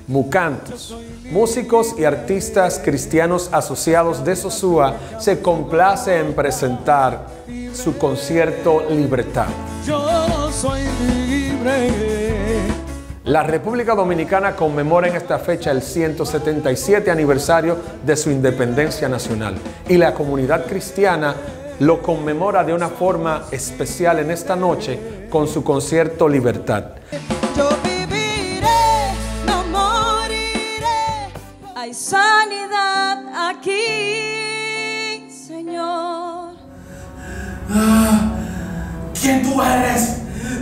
Mucantos, músicos y artistas cristianos asociados de Sosúa, se complace en presentar su concierto Libertad. Yo soy libre. La República Dominicana conmemora en esta fecha el 177 aniversario de su independencia nacional y la comunidad cristiana lo conmemora de una forma especial en esta noche con su concierto Libertad. Yo viviré, no moriré, hay sanidad aquí, Señor. ¿Quién tú eres?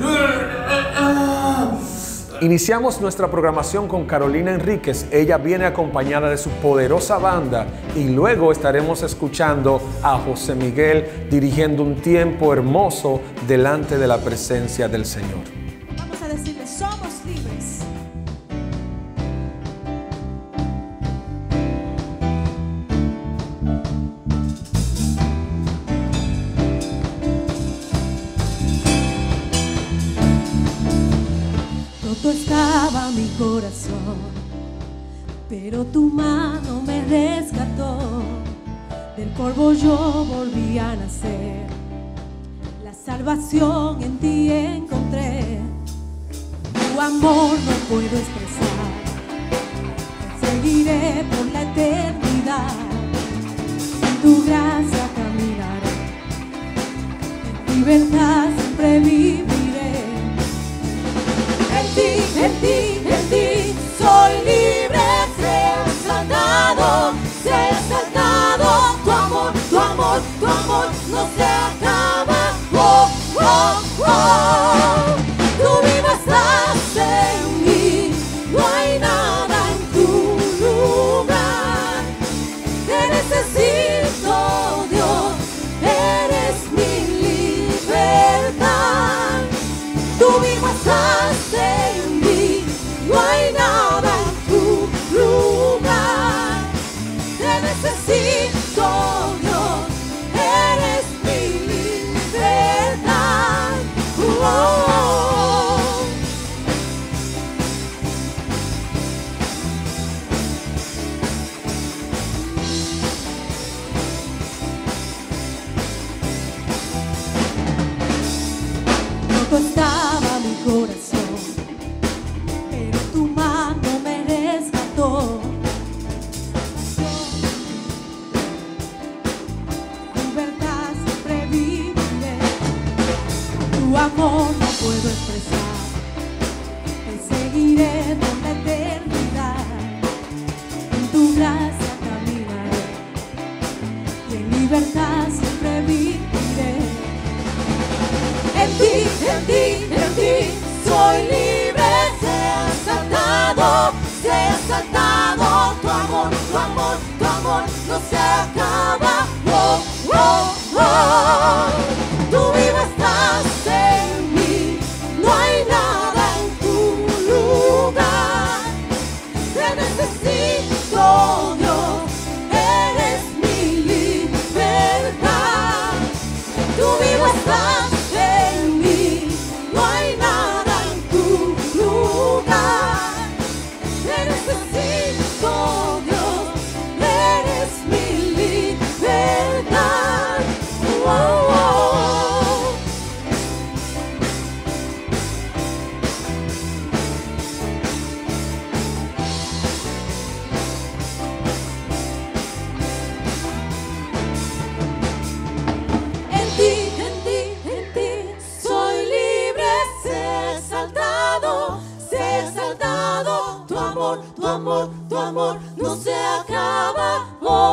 Iniciamos nuestra programación con Carolina Enríquez. Ella viene acompañada de su poderosa banda y luego estaremos escuchando a José Miguel dirigiendo un tiempo hermoso delante de la presencia del Señor. Vamos a decirle, somos libres. Roto estaba mi corazón, pero tu mano me rescató. Del polvo yo volví a nacer, la salvación en ti encontré. Tu amor no puedo expresar, te seguiré por la eternidad. En tu gracia caminaré, en libertad siempre viviré. En ti, soy libre, sé exaltado, tu amor no se acaba, tú vivo estás en mí, no hay nada en tu lugar, te necesito Dios, eres mi libertad, tú vivo estás en mí, no hay nada en tu lugar, te necesito Dios, eres mi libertad. Roto estaba mi corazón, pero tu mano me rescató. Libertad siempre viviré. Tu amor no puedo expresar, te seguiré por la eternidad. En tu gracia caminaré y en libertad siempre viviré. En ti, soy libre, sé exaltado, tu amor no se acaba, tú vivo estás en mí, no hay nada en tu lugar, te necesito Dios, eres mi libertad, tú vivo estás en mí, no hay nada en tu lugar, te necesito Dios, eres mi libertad. En ti, soy libre, sé exaltado, tu amor no se acaba,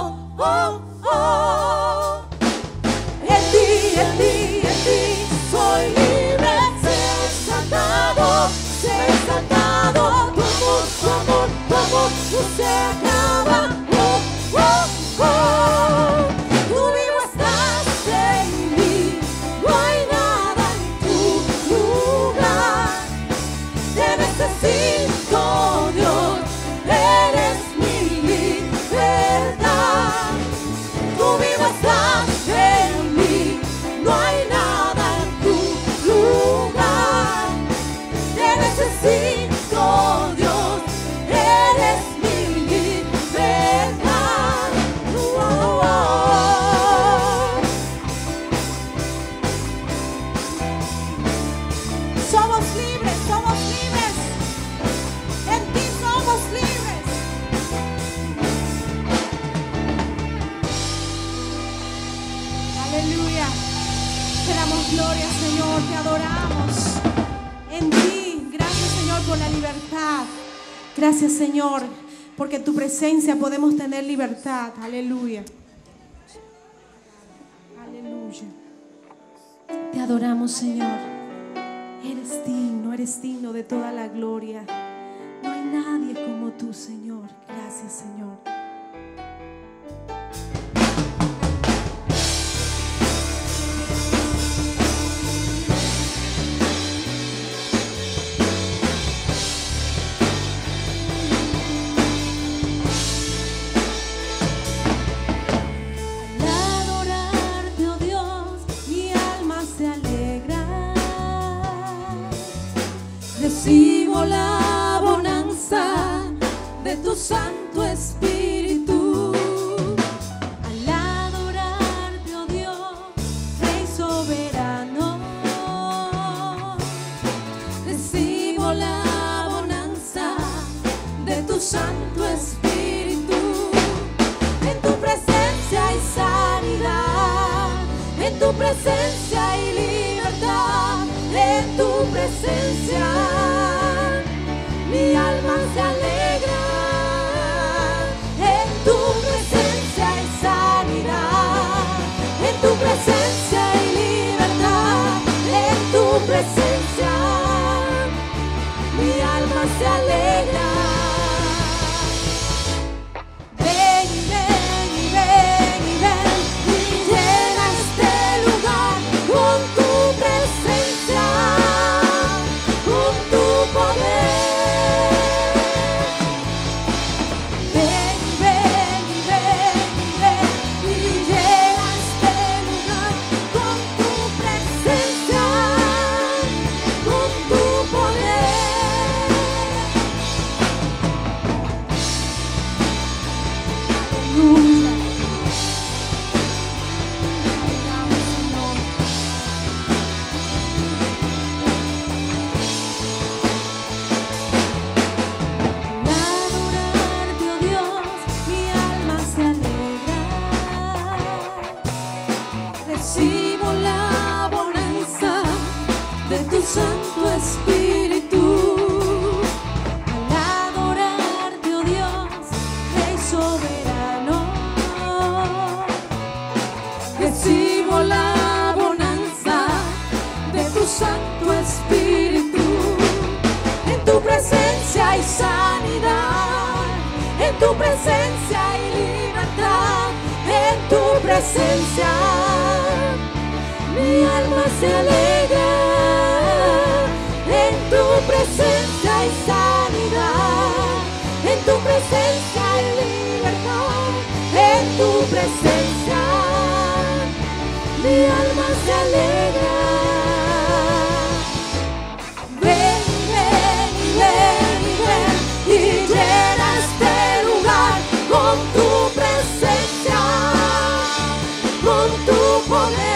En ti, soy libre, sé exaltado, tu amor no se acaba, tú vivo estás en mí, no hay nada en tu lugar, te necesito Dios, eres mi libertad, tú vivo estás en mí, no hay Señor, te adoramos. En ti, gracias Señor por la libertad. Gracias Señor, porque en tu presencia podemos tener libertad. Aleluya. Aleluya. Te adoramos Señor. Eres digno de toda la gloria. No hay nadie como tú Señor. Gracias Señor. Recibo la bonanza de tu Santo Espíritu. Al adorarte, oh Dios, Rey soberano, recibo la bonanza de tu Santo Espíritu. En tu presencia hay sanidad, en tu presencia hay libertad, en tu presencia mi alma se alegra. En tu presencia hay sanidad, en tu presencia hay libertad, en tu presencia mi alma se alegra. Ven y ven y ven y ven y llena este lugar con tu presencia, con tu poder. Recibo la bonanza de tu Santo Espíritu. Al adorarte, oh Dios, Rey soberano, recibo la bonanza de tu Santo Espíritu. En tu presencia hay sanidad, en tu presencia hay libertad, en tu presencia mi alma se alegra. En tu presencia hay sanidad, en tu presencia hay libertad, en tu presencia mi alma se alegra. Ven, ven y ven y ven y llena este lugar con tu presencia, con tu poder.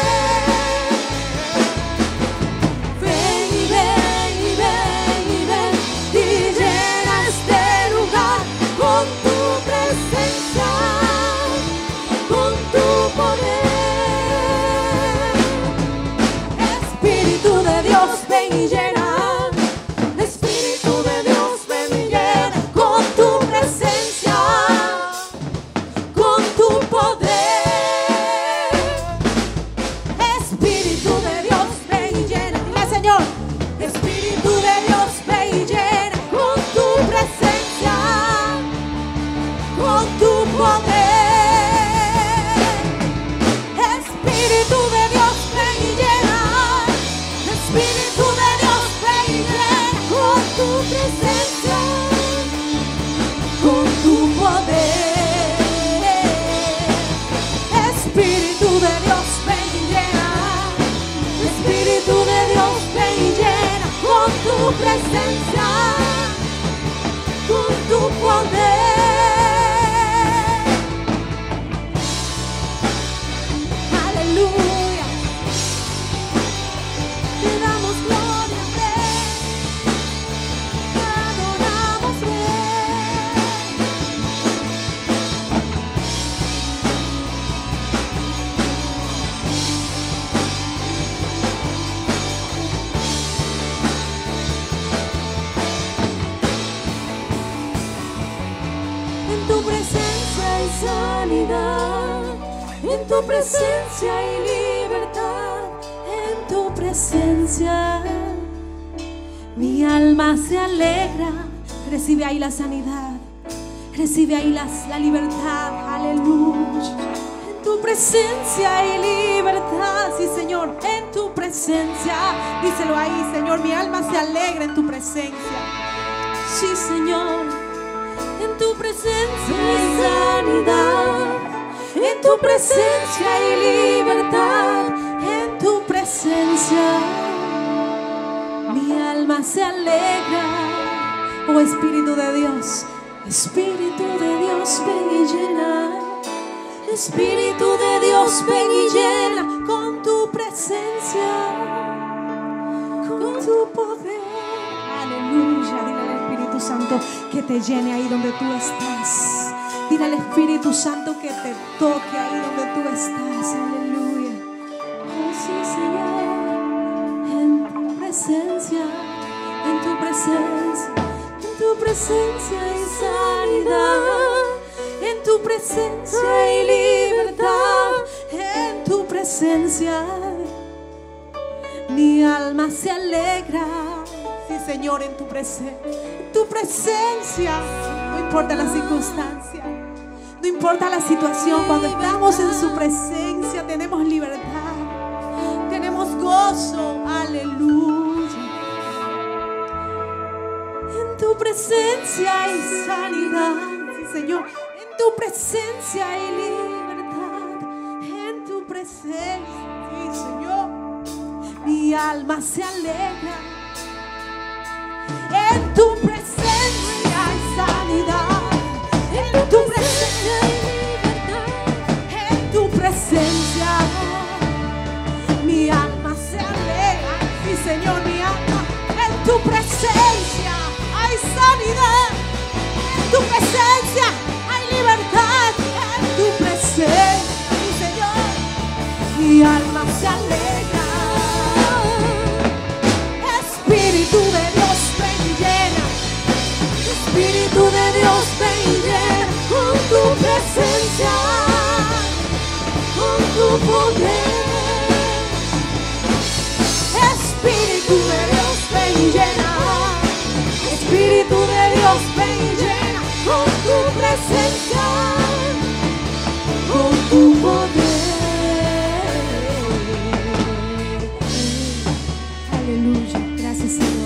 Presencia, con tu poder. Aleluya. Te damos gloria, Rey. Te adoramos, Rey. sanidad, en tu presencia hay libertad, en tu presencia mi alma se alegra. Recibe ahí la sanidad, recibe ahí la libertad, aleluya. En tu presencia hay libertad, sí Señor, en tu presencia. Díselo ahí, Señor, mi alma se alegra en tu presencia. Sí Señor, en tu presencia hay sanidad, en tu presencia hay libertad, en tu presencia mi alma se alegra. Oh Espíritu de Dios, Espíritu de Dios, ven y llena. Espíritu de Dios, ven y llena con tu presencia, con tu poder. Aleluya. Dile al Espíritu Santo que te llene ahí donde tú estás. Dile al Espíritu Santo que te toque ahí donde tú estás. Aleluya. Oh sí, Señor, en tu presencia, en tu presencia, en tu presencia hay sanidad, en tu presencia hay libertad, en tu presencia mi alma se alegra. Sí, Señor, en tu presencia, no importa la circunstancia, no importa la situación, cuando estamos en su presencia tenemos libertad, tenemos gozo, aleluya. En tu presencia hay sanidad, sí, Señor, en tu presencia hay libertad, en tu presencia, sí, Señor, mi alma se alegra. En tu presencia hay sanidad, en tu presencia hay libertad, en tu presencia mi alma se alegra. Sí, Señor, mi alma, en tu presencia hay sanidad, en tu presencia hay libertad, en tu presencia, sí, Señor, mi alma se alegra. Espíritu de Dios, ven y llena. Espíritu de Dios, ven y llena con tu presencia, con tu poder. Espíritu de Dios, ven y llena. Espíritu de Dios, ven y llena con tu presencia, con tu poder. Aleluya, gracias Señor.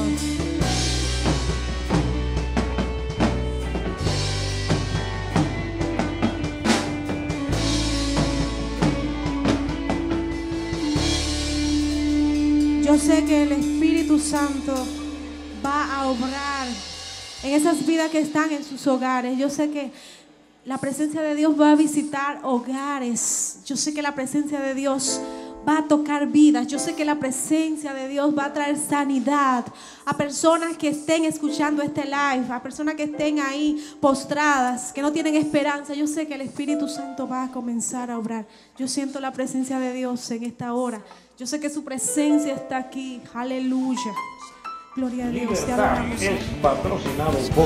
Yo sé que el Espíritu Santo va a obrar en esas vidas que están en sus hogares. Yo sé que la presencia de Dios va a visitar hogares. Yo sé que la presencia de Dios va a tocar vidas. Yo sé que la presencia de Dios va a traer sanidad a personas que estén escuchando este live, a personas que estén ahí postradas, que no tienen esperanza. Yo sé que el Espíritu Santo va a comenzar a obrar. Yo siento la presencia de Dios en esta hora. Yo sé que su presencia está aquí. Aleluya. Gloria a Dios. Te adoramos. Es patrocinado por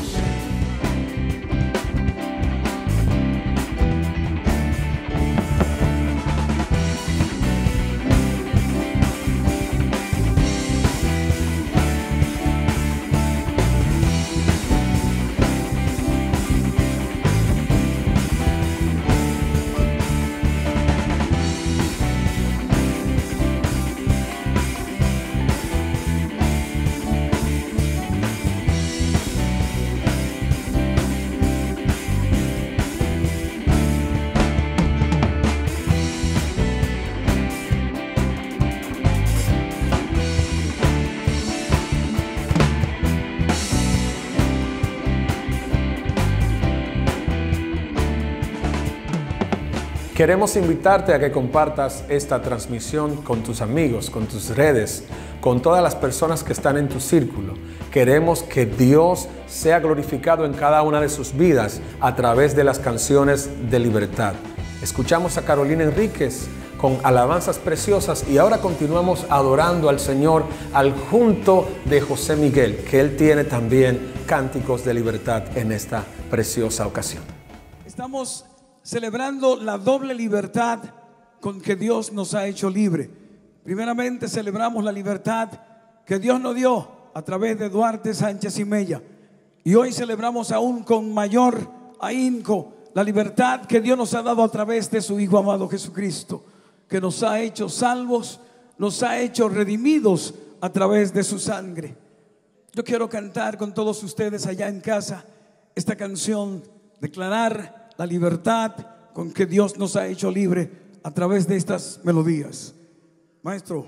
Queremos invitarte a que compartas esta transmisión con tus amigos, con tus redes, con todas las personas que están en tu círculo. Queremos que Dios sea glorificado en cada una de sus vidas a través de las canciones de libertad. Escuchamos a Carolina Enríquez con alabanzas preciosas y ahora continuamos adorando al Señor al junto de José Miguel, que él tiene también cánticos de libertad en esta preciosa ocasión. Estamos celebrando la doble libertad con que Dios nos ha hecho libre. Primeramente celebramos la libertad que Dios nos dio a través de Duarte Sánchez y Mella. Y hoy celebramos aún con mayor ahínco la libertad que Dios nos ha dado a través de su Hijo amado Jesucristo, que nos ha hecho salvos, nos ha hecho redimidos a través de su sangre. Yo quiero cantar con todos ustedes allá en casa esta canción, declarar la libertad con que Dios nos ha hecho libre a través de estas melodías. Maestro.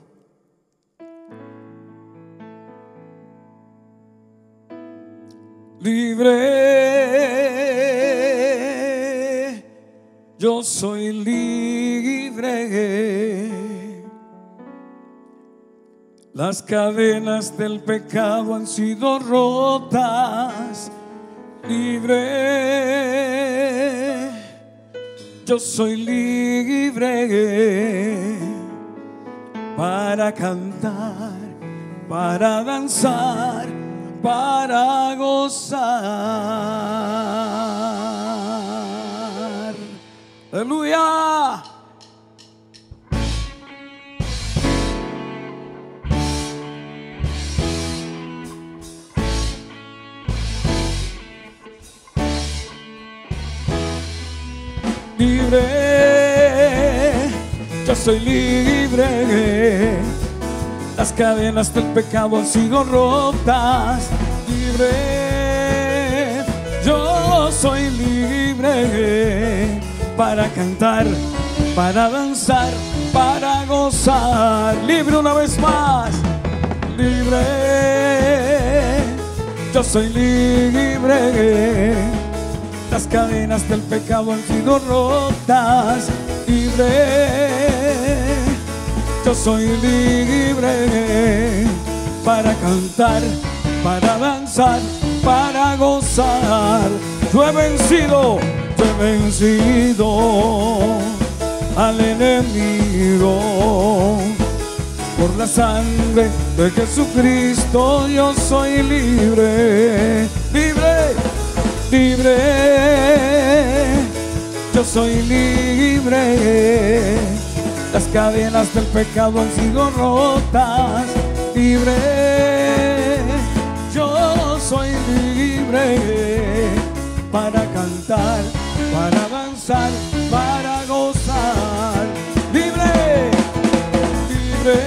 Libre, yo soy libre. Las cadenas del pecado han sido rotas. Libre, yo soy libre para cantar, para danzar, para gozar. Aleluya. Libre, yo soy libre. Las cadenas del pecado han sido rotas. Libre, yo soy libre para cantar, para danzar, para gozar. Libre una vez más. Libre, yo soy libre. Las cadenas del pecado han sido rotas. Libre, yo soy libre para cantar, para danzar, para gozar. Yo he vencido al enemigo. Por la sangre de Jesucristo yo soy libre. Libre, libre, yo soy libre. Las cadenas del pecado han sido rotas. Libre, yo soy libre para cantar, para danzar, para gozar. Libre, libre,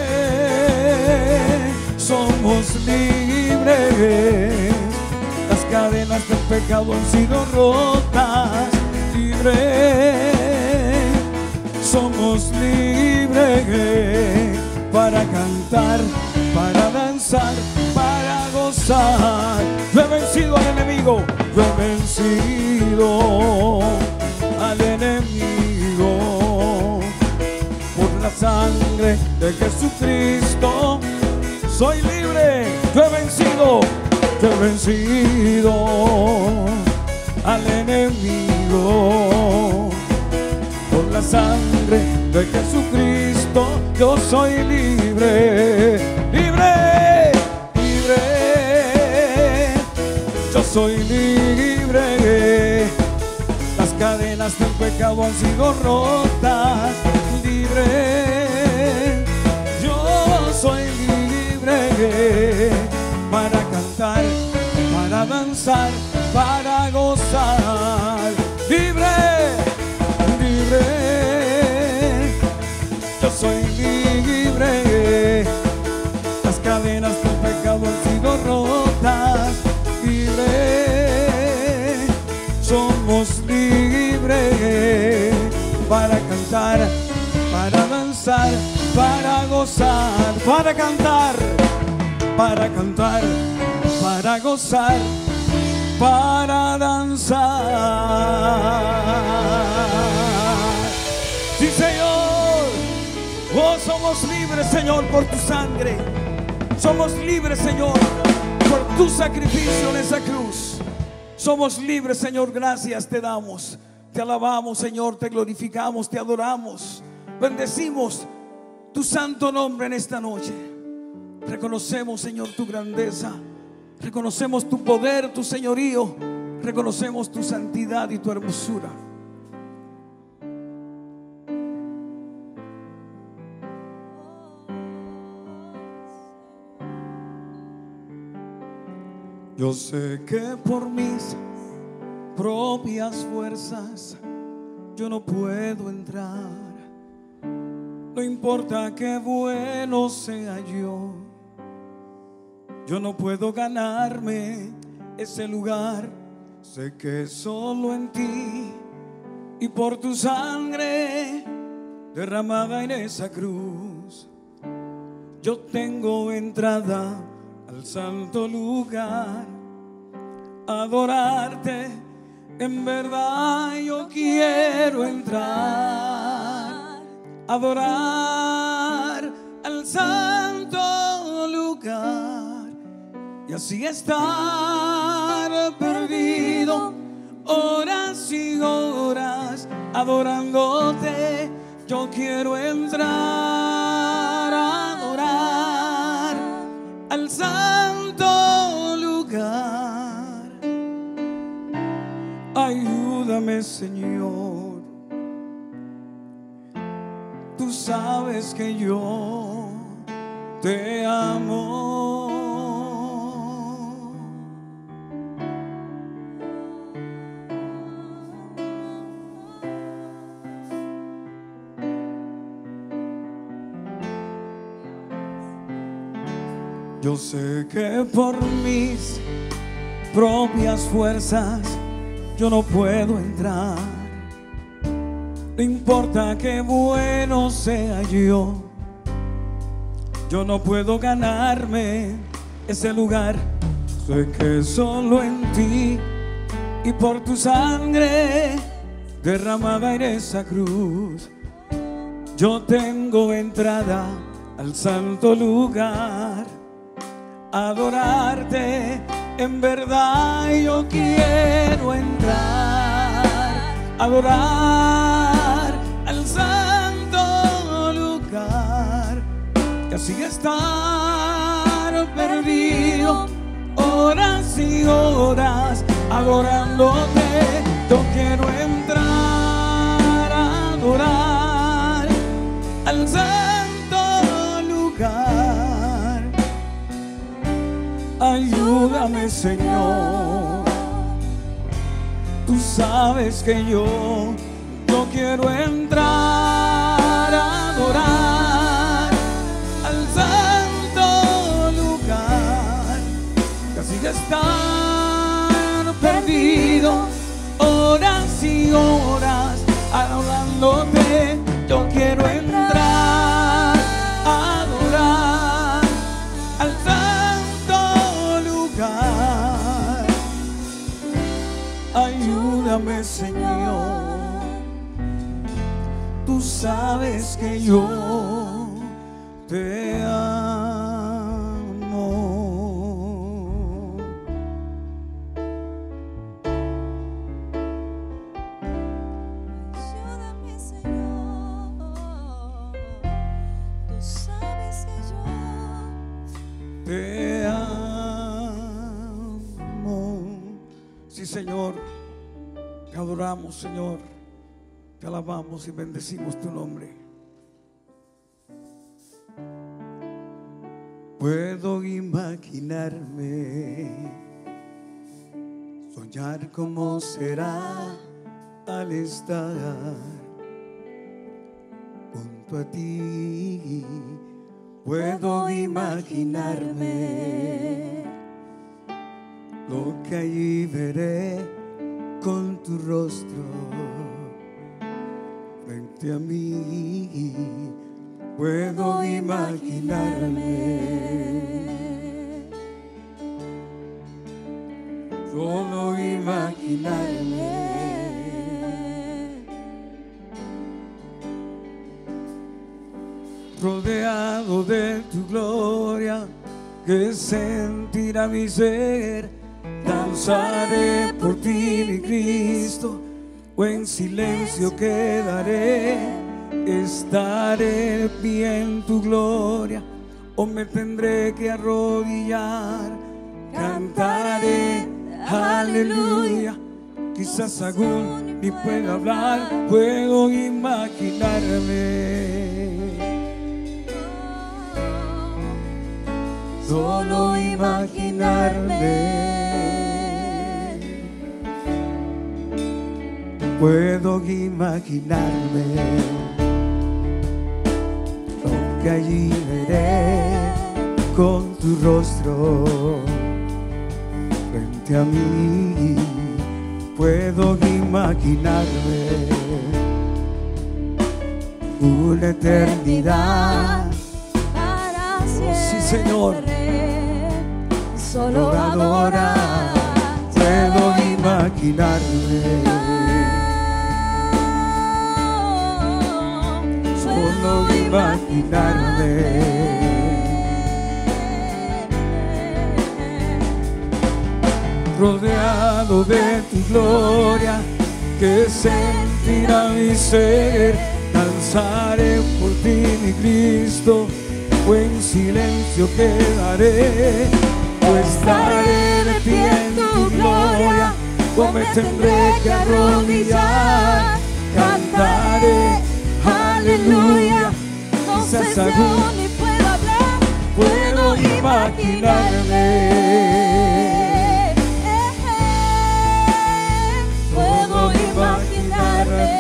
somos libres. Las cadenas del pecado han sido rotas. Libre, somos libres para cantar, para danzar, para gozar. Yo he vencido al enemigo, yo he vencido al enemigo. Por la sangre de Jesucristo soy libre. Yo he vencido al enemigo. Por la sangre de Jesucristo yo soy libre. Libre, libre, yo soy libre. Las cadenas del pecado han sido rotas. Libre, yo soy libre para cantar, para danzar, para gozar. Libre, libre, yo soy libre. Las cadenas del pecado han sido rotas. Libre, somos libres para cantar, para danzar, para gozar, para cantar, para cantar, para gozar, para danzar. Sí, Señor. Oh, somos libres, Señor, por tu sangre. Somos libres, Señor, por tu sacrificio en esa cruz. Somos libres, Señor, gracias te damos. Te alabamos, Señor, te glorificamos, te adoramos. Bendecimos tu santo nombre en esta noche. Reconocemos, Señor, tu grandeza. Reconocemos tu poder, tu señorío. Reconocemos tu santidad y tu hermosura. Yo sé que por mis propias fuerzas yo no puedo entrar. No importa qué bueno sea yo no puedo ganarme ese lugar. Sé que solo en ti y por tu sangre derramada en esa cruz, yo tengo entrada al santo lugar. Adorarte, en verdad yo quiero entrar. Adorar al santo lugar y así estar perdido horas y horas adorándote. Yo quiero entrar a adorar al santo lugar. Ayúdame, Señor. Tú sabes que yo te amo. Yo sé que por mis propias fuerzas yo no puedo entrar. No importa qué bueno sea yo no puedo ganarme ese lugar. Sé que solo en ti y por tu sangre derramada en esa cruz, yo tengo entrada al santo lugar. Adorarte, en verdad yo quiero entrar. Adorar al santo lugar y así estar perdido horas y horas adorándote. Yo quiero entrar a adorar al santo lugar. Ayúdame, Señor. Tú sabes que yo quiero entrar a adorar al santo lugar. Casi de estar perdido horas y horas adorándote. Yo quiero entrar a adorar al santo lugar. Ayúdame, Señor. Tú sabes que yo te amo. Ayúdame, Señor. Tú sabes que yo te amo. Sí, Señor, te adoramos, Señor, te alabamos y bendecimos tu nombre. Puedo imaginarme, soñar cómo será al estar junto a ti. Puedo imaginarme lo que allí veré con tu rostro frente a mí. Puedo imaginarme, solo imaginarme, rodeado de tu gloria, que sentirá mi ser. Danzaré por ti, mi Cristo, o en silencio quedaré. Estaré de pie en tu gloria, o me tendré que arrodillar. Cantaré aleluya, quizás aún ni puedo hablar. Puedo imaginarme, solo imaginarme, puedo imaginarme lo que allí veré con tu rostro frente a mí. Puedo imaginarme una eternidad para siempre. Sí, Señor. Solo adorar. Puedo imaginarme, solo imaginarme rodeado de tu gloria, que sentirá mi ser. Danzaré por ti, mi Cristo, o en silencio quedaré, o estaré de pie en tu gloria, o me tendré que arrodillar. Cantaré, aleluya, quizás aún ni puedo hablar, puedo imaginarme. Puedo imaginarme.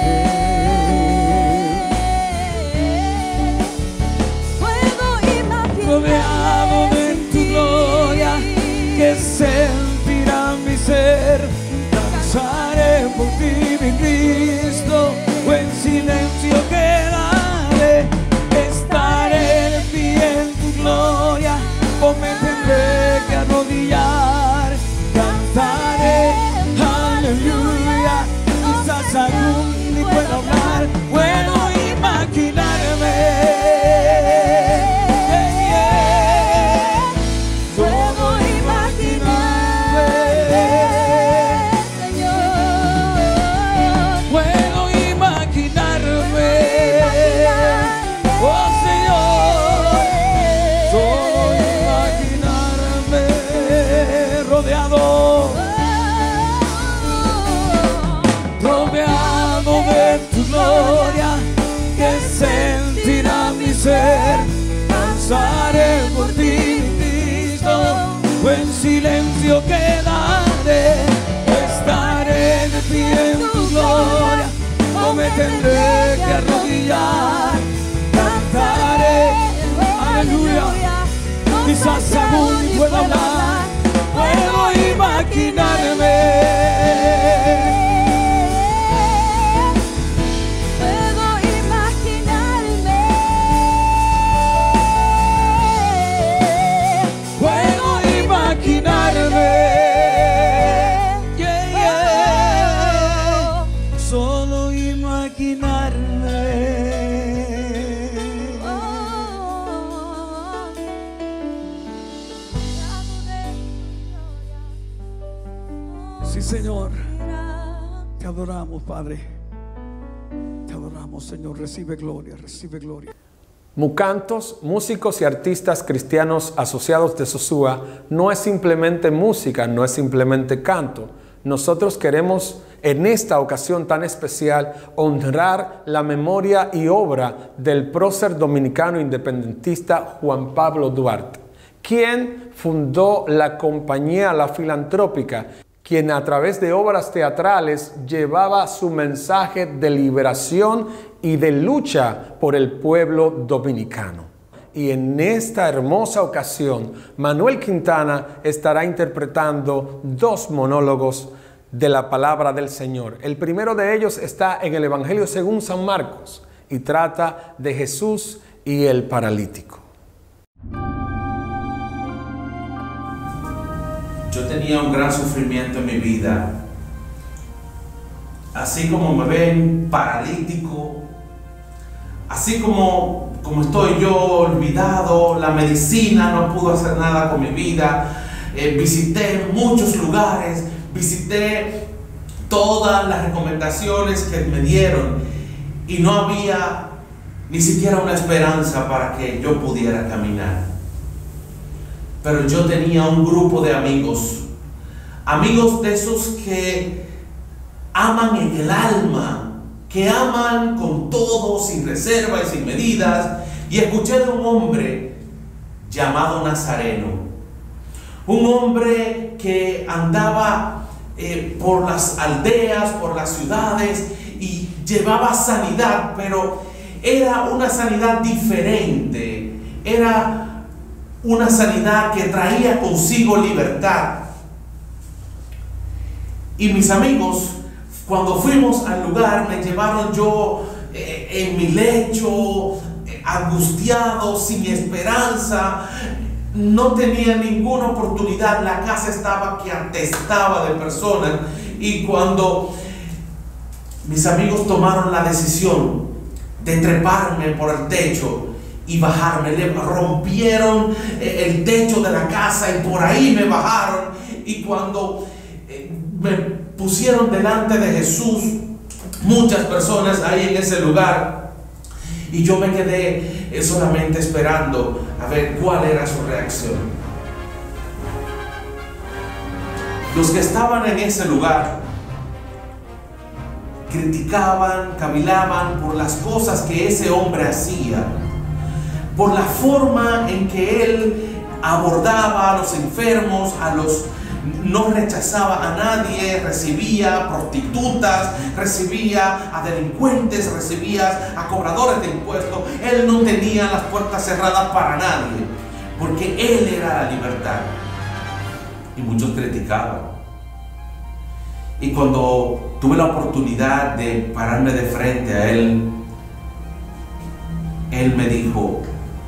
Rodeado de tu gloria, que sentirá mi ser. Danzaré por ti, mi Cristo, o en silencio quedaré. Estaré de pie en tu gloria, o me tendré que arrodillar. Cantaré, aleluya, quizás aún ni puedo hablar. Puedo imaginarme. Sentirá mi ser, danzaré por ti, Cristo, o en silencio quedaré, estaré de pie en tu gloria, o me tendré que arrodillar. Cantaré, aleluya, quizás aún ni puedo hablar, puedo imaginarme. Solo imaginarme. Sí, Señor, te adoramos, Padre. Te adoramos, Señor. Recibe gloria, recibe gloria. Mucantos, músicos y artistas cristianos asociados de Sosúa, no es simplemente música, no es simplemente canto. Nosotros queremos en esta ocasión tan especial honrar la memoria y obra del prócer dominicano independentista Juan Pablo Duarte, quien fundó la compañía La Filantrópica, quien a través de obras teatrales llevaba su mensaje de liberación y de lucha por el pueblo dominicano. Y en esta hermosa ocasión, Manuel Quintana estará interpretando 2 monólogos de la palabra del Señor. El primero de ellos está en el Evangelio según San Marcos y trata de Jesús y el paralítico. Yo tenía un gran sufrimiento en mi vida. Así como me ven paralítico, así como estoy yo olvidado, la medicina no pudo hacer nada con mi vida. Visité muchos lugares, visité todas las recomendaciones que me dieron y no había ni siquiera una esperanza para que yo pudiera caminar. Pero yo tenía un grupo de amigos de esos que aman en el alma, que aman con todo, sin reserva y sin medidas. Y escuché de un hombre llamado Nazareno, un hombre que andaba por las aldeas, por las ciudades, y llevaba sanidad, pero era una sanidad diferente. Era una sanidad que traía consigo libertad. Y mis amigos, cuando fuimos al lugar, me llevaron yo en mi lecho, angustiado, sin esperanza. No tenía ninguna oportunidad. La casa estaba que atestaba de personas. Y cuando mis amigos tomaron la decisión de treparme por el techo y bajarme, le rompieron el techo de la casa y por ahí me bajaron. Y cuando me pusieron delante de Jesús, muchas personas ahí en ese lugar, y yo me quedé solamente esperando a ver cuál era su reacción. Los que estaban en ese lugar criticaban, cavilaban por las cosas que ese hombre hacía, por la forma en que él abordaba a los enfermos, no rechazaba a nadie, recibía prostitutas, recibía a delincuentes, recibía a cobradores de impuestos. Él no tenía las puertas cerradas para nadie, porque él era la libertad. Y muchos criticaban. Y cuando tuve la oportunidad de pararme de frente a él, él me dijo: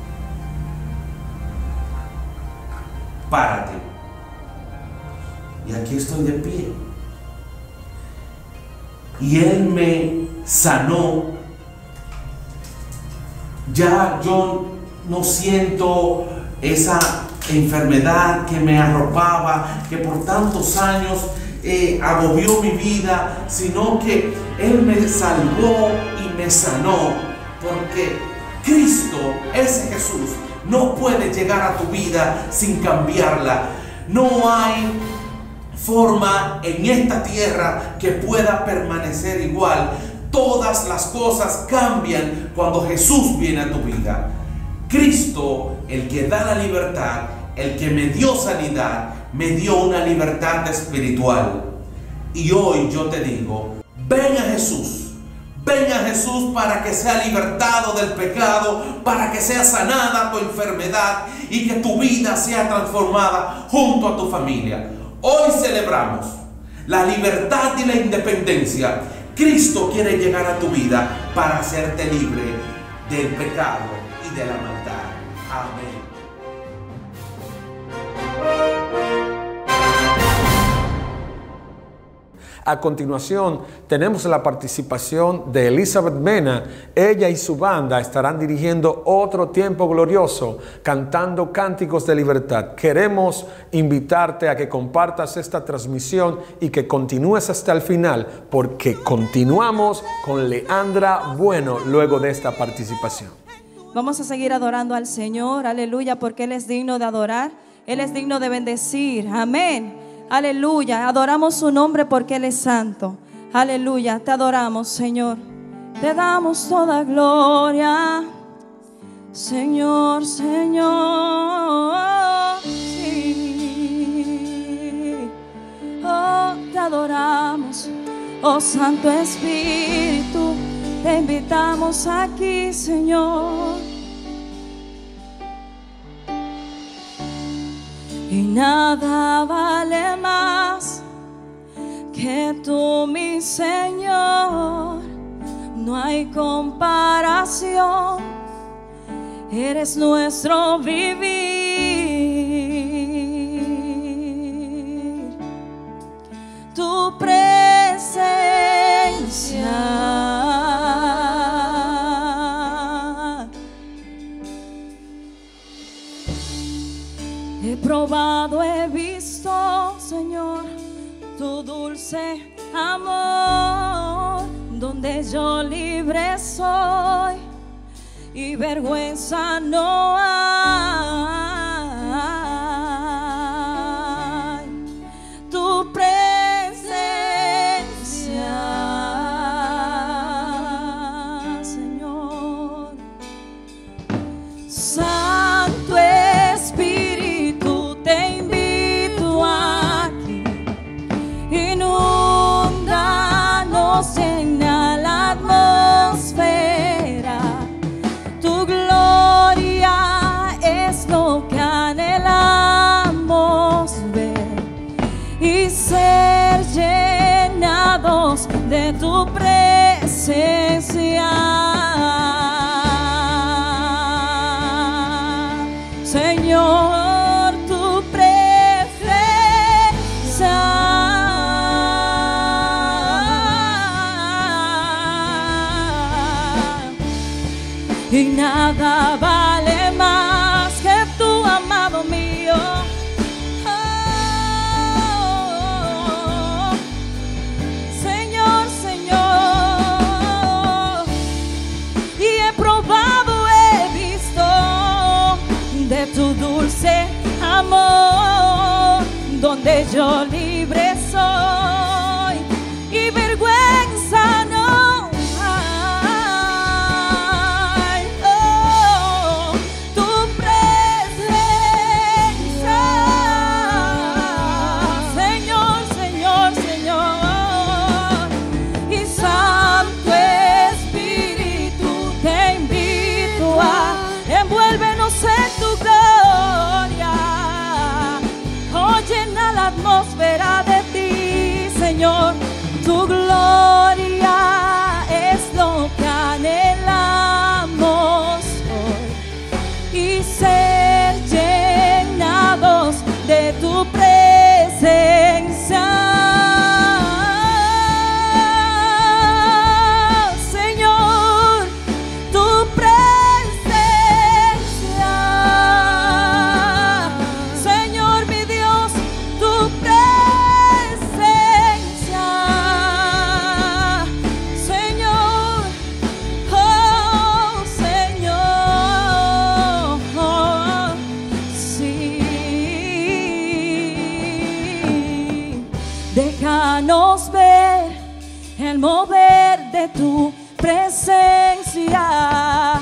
párate. Y aquí estoy de pie. Y él me sanó. Ya yo no siento esa enfermedad que me arropaba, que por tantos años agobió mi vida, sino que él me salvó y me sanó, porque Cristo, ese Jesús, no puede llegar a tu vida sin cambiarla. No hay forma en esta tierra que pueda permanecer igual. Todas las cosas cambian cuando Jesús viene a tu vida. Cristo, el que da la libertad, el que me dio sanidad, me dio una libertad espiritual. Y hoy yo te digo: ven a Jesús. Ven a Jesús para que sea libertado del pecado, para que sea sanada tu enfermedad y que tu vida sea transformada junto a tu familia. Hoy celebramos la libertad y la independencia. Cristo quiere llegar a tu vida para hacerte libre del pecado y de la maldad. Amén. A continuación, tenemos la participación de Elizabeth Mena. Ella y su banda estarán dirigiendo otro tiempo glorioso, cantando cánticos de libertad. Queremos invitarte a que compartas esta transmisión y que continúes hasta el final, porque continuamos con Leandra Bueno luego de esta participación. Vamos a seguir adorando al Señor, aleluya, porque Él es digno de adorar, Él es digno de bendecir, amén. Aleluya, adoramos su nombre porque Él es santo. Aleluya, te adoramos, Señor. Te damos toda gloria, Señor, Señor. Sí. Oh, te adoramos, oh Santo Espíritu. Te invitamos aquí, Señor. Y nada vale más que tú, mi Señor. No hay comparación. Eres nuestro vivir. Tu presencia. He probado, he visto, Señor, tu dulce amor, donde yo libre soy y vergüenza no hay. Tu presencia, Señor. Santo Espíritu, te invito aquí y no llenados de tu presencia. Señor, tu presencia. Y nada vale más que tu amado mío. Oh, Señor, Señor. Y he probado, he visto de tu dulce amor, donde yo libre soy y vergüenza no hay. Oh, tu presencia, Señor, Señor, Señor. Y Santo Espíritu, te invito a envuélvenos en tu gloria. Oh, llena la atmósfera de ti, Señor. Tu gloria es lo que anhelamos hoy, y ser llenados de tu presencia. Señor, tu presencia. Señor, mi Dios, tu presencia. Señor, oh Señor, sí. Déjanos ver el mover de tu presencia,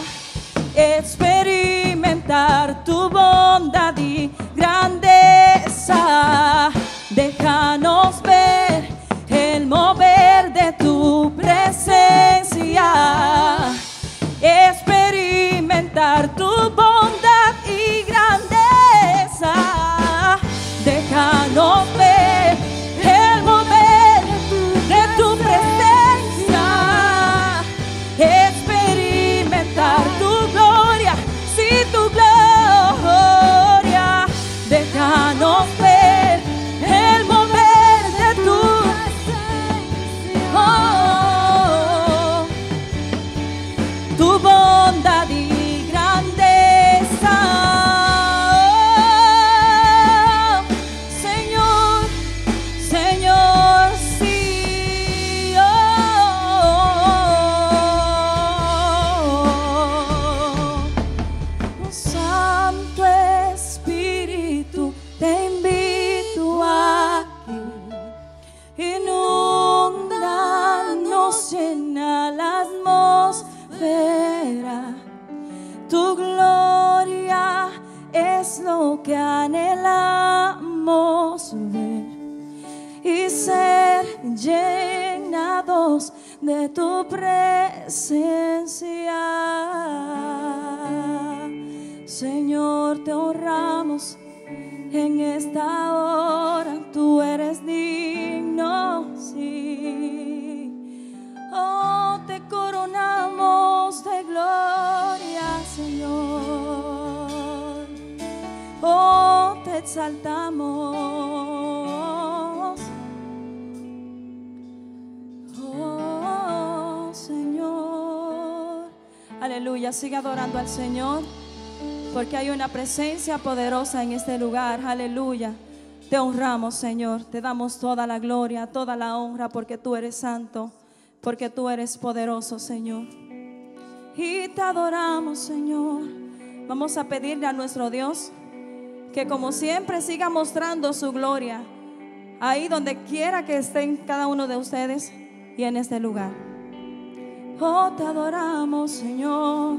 experimentar tu bondad y grandeza. Déjanos ver el mover de tu presencia, experimentar tu bondad y grandeza. Déjanos ver el mover de tu presencia, experimentar tu gloria, sí, tu gloria. Déjanos ver el mover de tu oh, tu bondad y grandeza. Oh, Señor, Señor, sí. Oh, Santo Espíritu, te invito aquí. Inúndanos, llena la atmósfera. Tu gloria es lo que anhelamos ver, y ser llenados de tu presencia. Señor, te honramos en esta hora. Tú eres digno, sí. Oh, te coronamos de gloria, Señor. Oh, te exaltamos. Oh, Señor. Aleluya, sigue adorando al Señor, porque hay una presencia poderosa en este lugar. Aleluya. Te honramos, Señor. Te damos toda la gloria, toda la honra, porque tú eres santo, porque tú eres poderoso, Señor. Y te adoramos, Señor. Vamos a pedirle a nuestro Dios que, como siempre, siga mostrando su gloria ahí donde quiera que estén cada uno de ustedes y en este lugar. Oh, te adoramos, Señor.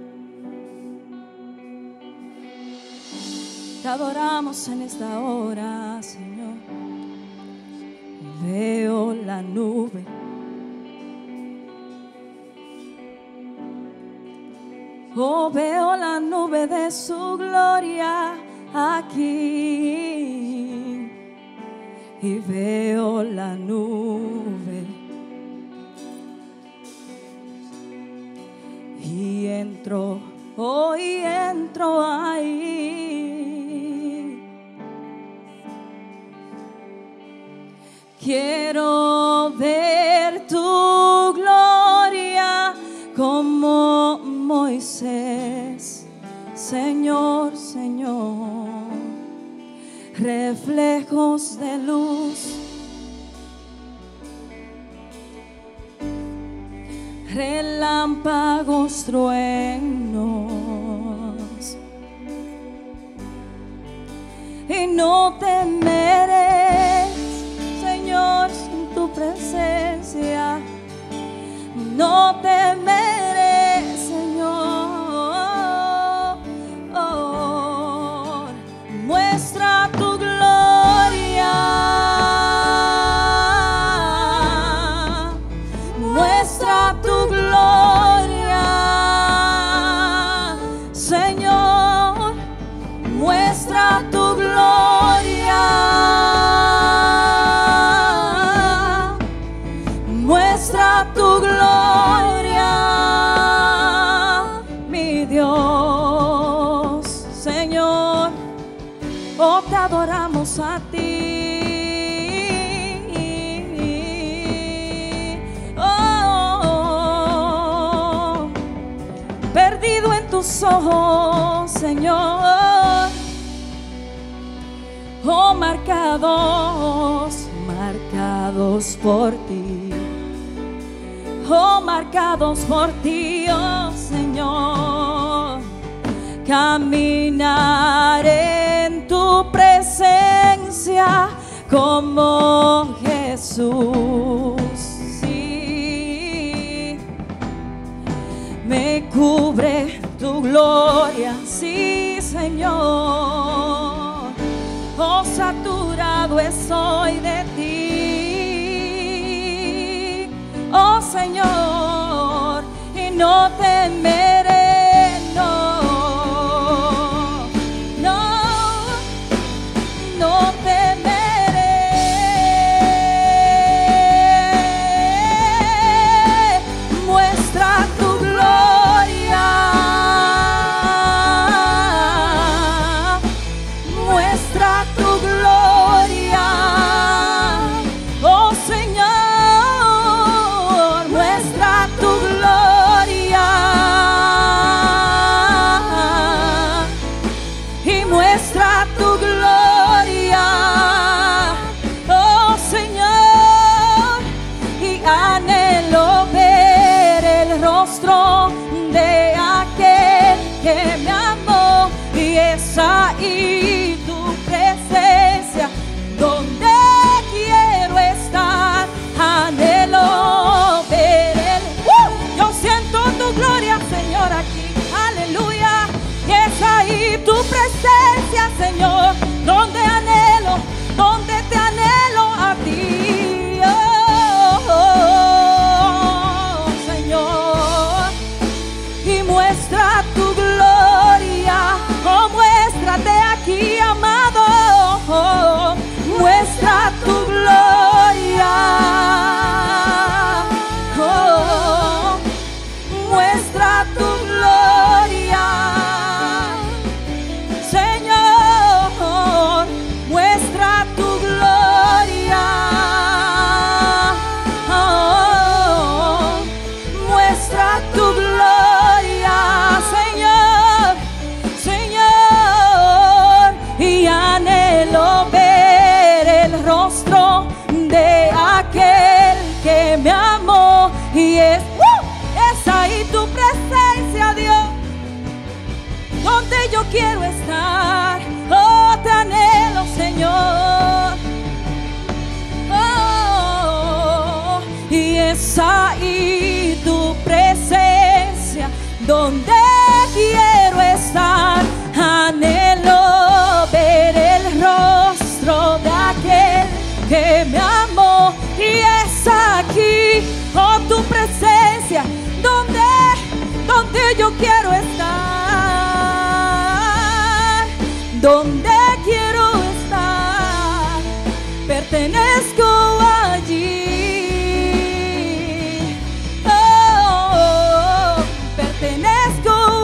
Te adoramos en esta hora, Señor. Veo la nube, oh, veo la nube de su gloria aquí. Y veo la nube entro, hoy entro ahí. Quiero ver tu gloria como Moisés, Señor, Señor, reflejos de luz, relámpagos, truenos, y no temeré, Señor, sin tu presencia, no temeré, Señor. Oh, muestra tu gloria, muestra tu gloria, Señor, muestra tu gloria, muestra tu gloria, mi Dios, Señor, oh, te adoramos a ti, oh, perdido en tus ojos, Señor, oh, marcados, marcados por ti, oh, marcados por ti, oh Señor, caminar en tu presencia como Jesús, sí, me cubre tu gloria, sí, Señor, oh, saturado estoy de ti, oh Señor, y no temeré, no, no, no temeré, muestra tu gloria, muestra tu gloria, oh Señor, muestra tu gloria, y muestra tu gloria, oh Señor, y anhelo ver el rostro de aquel que me amó, y es ahí tu presencia donde quiero estar, anhelo ver el yo siento tu gloria, Señor, aquí, aleluya, y es ahí tu presencia, Señor, donde anhelo, donde te anhelo a ti, oh, Señor, y muestra tu gloria, oh, muéstrate aquí, amado, oh, muestra tu gloria, oh, muestra tu gloria, Señor, muestra tu gloria, oh, muestra tu gloria, Señor, Señor, y anhelo ver el rostro de aquel que me amó, y es ahí tu presencia, Dios, donde yo quiero estar, oh, te anhelo, Señor, oh, y es ahí tu presencia, donde quiero estar, anhelo ver el rostro de aquel que me amó, y es aquí, oh, tu presencia, donde yo quiero estar, donde quiero estar, pertenezco allí, oh, pertenezco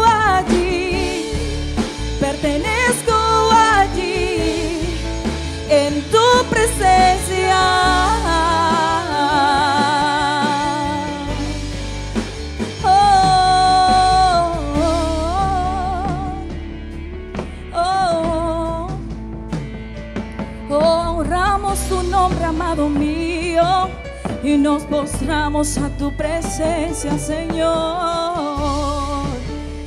postramos a tu presencia, Señor.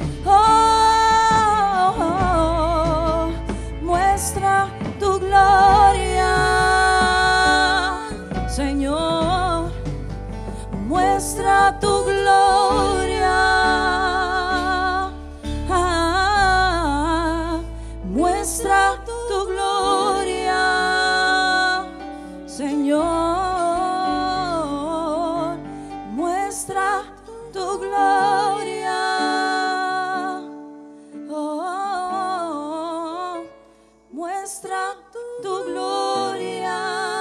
Muestra tu gloria, Señor. Muestra tu gloria. Muestra tu gloria, Señor. Muestra tu gloria. Muestra tu gloria.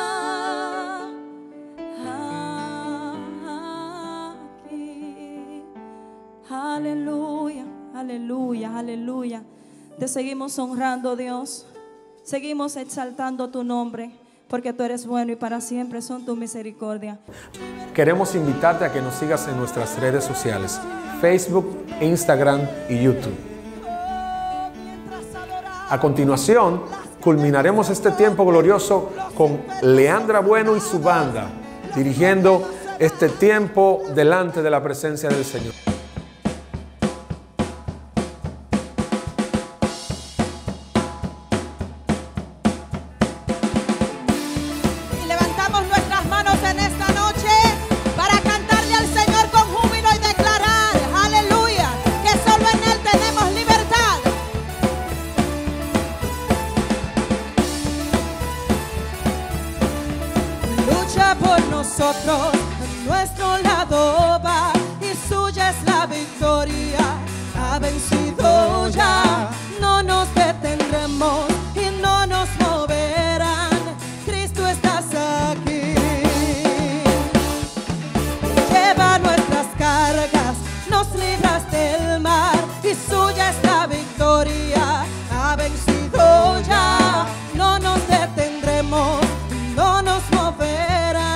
Aquí. Aleluya, aleluya, aleluya. Te seguimos honrando, Dios. Seguimos exaltando tu nombre, porque tú eres bueno y para siempre son tu misericordia. Queremos invitarte a que nos sigas en nuestras redes sociales, Facebook, Instagram y YouTube. A continuación, culminaremos este tiempo glorioso con Leandra Bueno y su banda, dirigiendo este tiempo delante de la presencia del Señor. Por nosotros, a nuestro lado va, y suya es la victoria. Ha vencido ya, no nos detendremos y no nos moverán. Cristo, estás aquí. Lleva nuestras cargas, nos libras del mar, y suya es la victoria. Ha vencido ya, no nos detendremos, no nos moverán.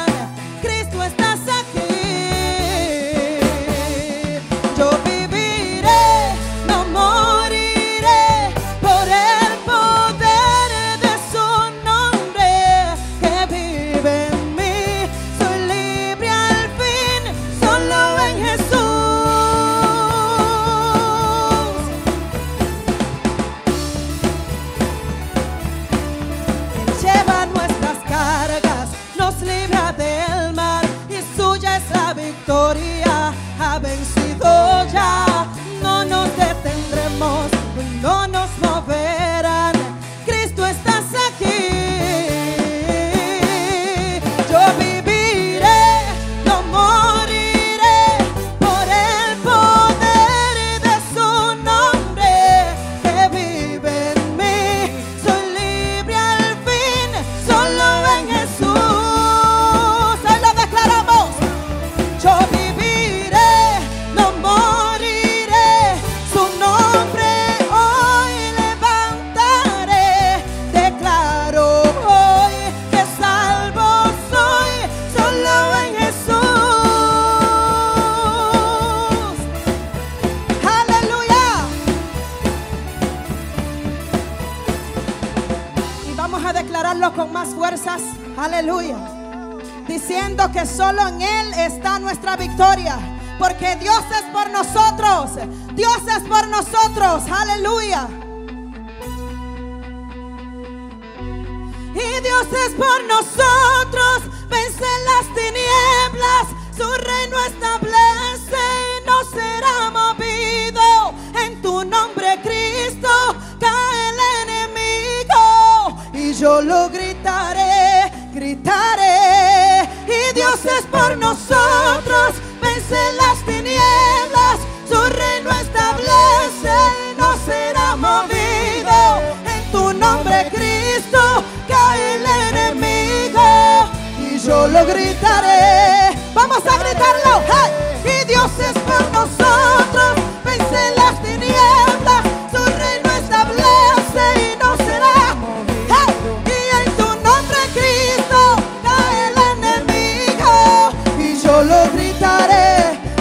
Ha vencido ya, no nos detendremos, no nos moverán. Cristo, estás aquí. Yo viviré, no moriré, por el poder de su nombre que vive en mí. Soy libre al fin, solo en Jesús. Hoy lo declaramos. Yo viviré, no moriré, su nombre hoy levantaré. Declaro hoy que salvo soy, solo en Jesús. Aleluya. Y vamos a declararlo con más fuerzas. Aleluya. Diciendo que solo en Él está nuestra victoria, porque Dios es por nosotros, Dios es por nosotros, aleluya. Y Dios es por nosotros, vence las tinieblas, su reino establece y no será movido. En tu nombre, Cristo, cae el enemigo, y yo lo gritaré, gritaré. Y Dios es por nosotros, vence las tinieblas, su reino establece y no será movido. En tu nombre, Cristo, cae el enemigo, y yo lo gritaré. Vamos a gritarlo. ¡Hey! Y Dios es por nosotros, vence las tinieblas, su reino establece y no será movido. ¡Hey! Y en tu nombre, Cristo, cae el enemigo, y yo lo gritaré.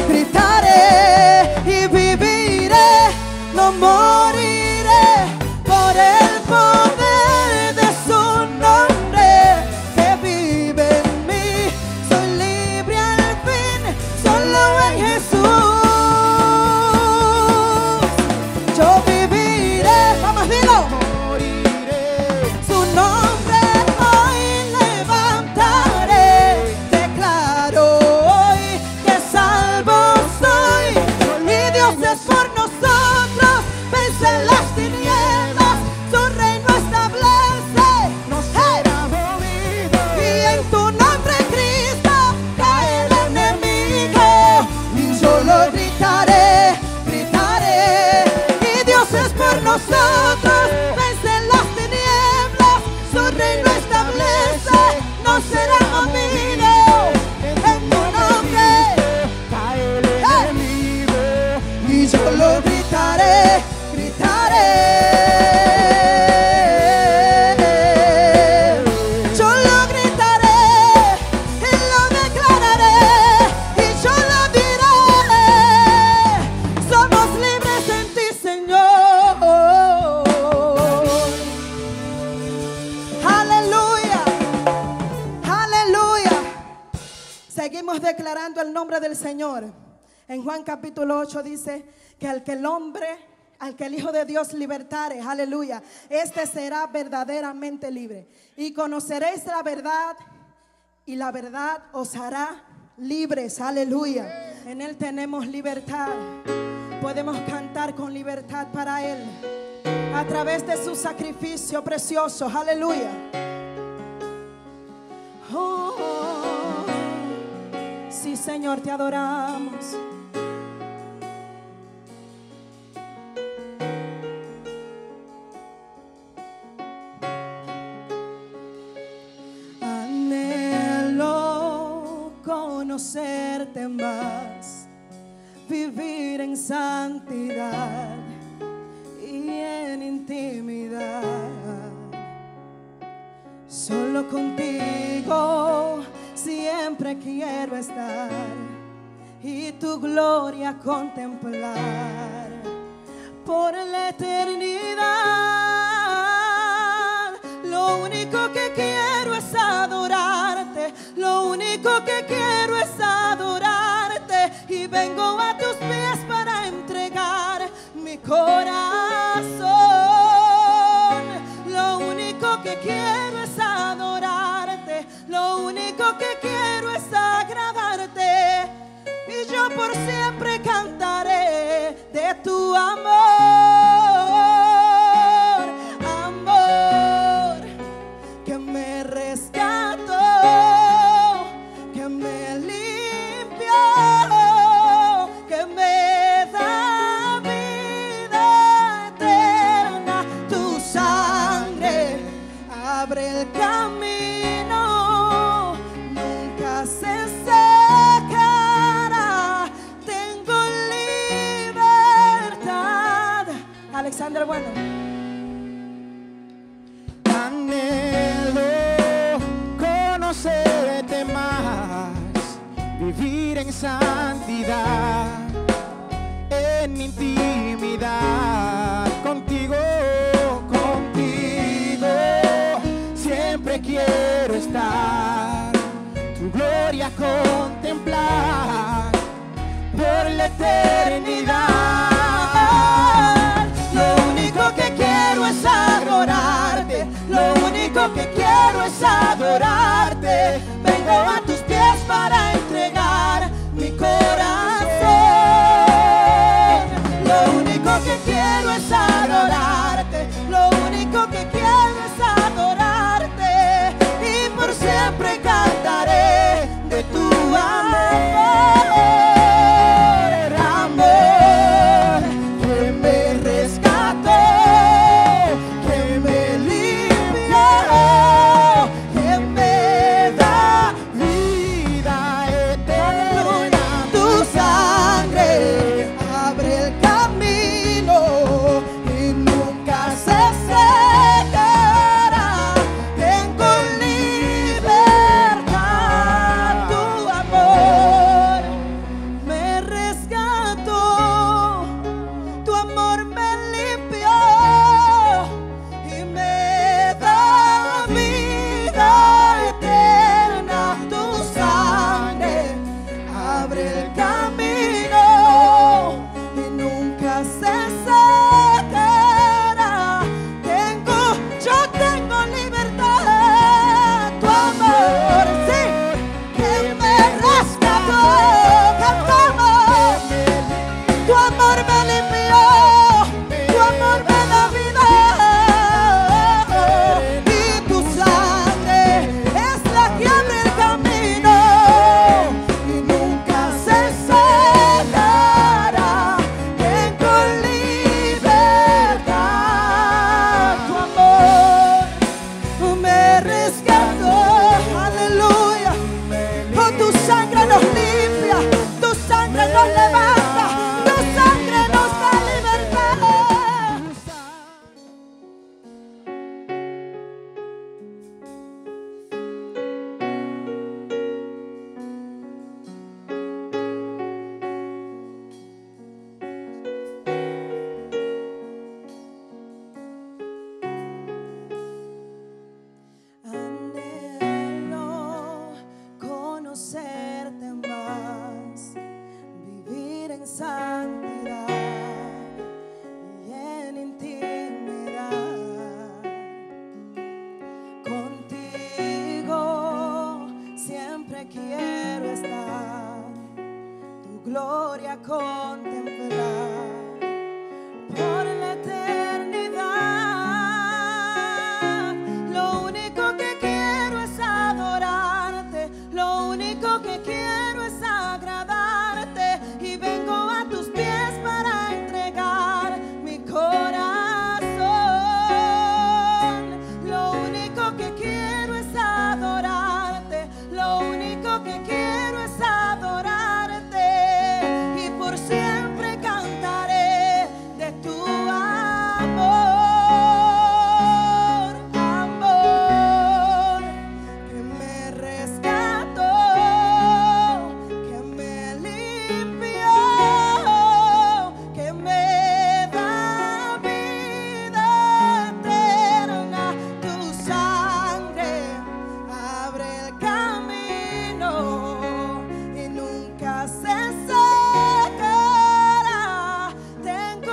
glorificando el nombre del Señor. En Juan capítulo 8 dice que al que el Hijo de Dios libertare, aleluya, este será verdaderamente libre. Y conoceréis la verdad, y la verdad os hará libres, aleluya. En Él tenemos libertad. Podemos cantar con libertad para Él a través de su sacrificio precioso, aleluya. Oh, sí, Señor, te adoramos. Anhelo conocerte más, vivir en santidad y en intimidad. Solo contigo siempre quiero estar y tu gloria contemplar por la eternidad. Lo único que quiero es adorarte, lo único que quiero es adorarte, y vengo a tus pies para entregar mi corazón. Lo único que quiero es adorarte, lo único que quiero es agradarte, y yo por siempre cantaré de tu amor, amor que me rescató, que me limpió, que me da vida eterna. Tu sangre abre el camino, nunca se secará. Tengo libertad. Alexander Bueno. Anhelo conocerte más, vivir en santidad, en intimidad. Contigo, contigo siempre quiero estar, tu gloria contemplar por la eternidad. Lo único que quiero es adorarte, lo único que quiero es adorarte. Vengo a tus pies para entregar mi corazón. Lo único que quiero es adorarte, lo único que quiero es adorarte, y por siempre cantaré de tu amor, amor que me rescató, que me limpió, que me da vida eterna. Tu sangre abre el camino y nunca se secará. Tengo libertad, tu amor me rescató, tu amor me limpió y me da vida eterna. Tu sangre abre el camino y nunca se secará. Yo tengo libertad, tu amor, sí, que me rescató. Cantamos, tu amor me limpió, tu amor me da vida, y tu sangre es la que abre el camino y nunca se gloria contemplar. Por la eternidad, lo único que quiero es adorarte, lo único que quiero es agradarte, y vengo a tus pies para entregar mi corazón. Lo único que quiero es adorarte, lo único que quiero es adorarte, y por siempre cantaré de tu amor, amor que me rescató, que me limpió, que me da vida eterna. Tu sangre abre el camino y nunca se secará. Tengo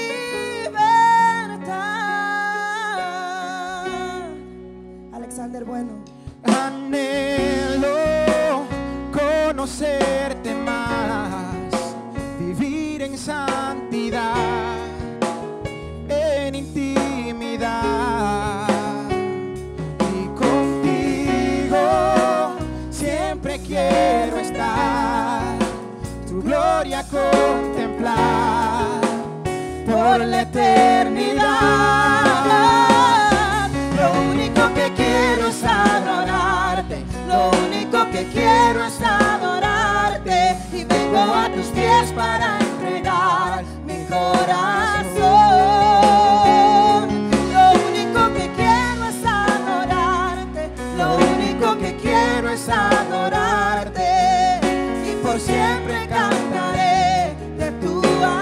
libertad. Alexander Bueno. Anhelo conocerte más, vivir en santidad, en intimidad, y contigo siempre quiero estar, tu gloria contemplar por la eternidad. Lo único que quiero es adorarte, lo único que quiero es adorarte, y vengo a tus pies para entregar mi corazón. Lo único que quiero es adorarte, lo único que quiero es adorarte, y por siempre cantaré de tu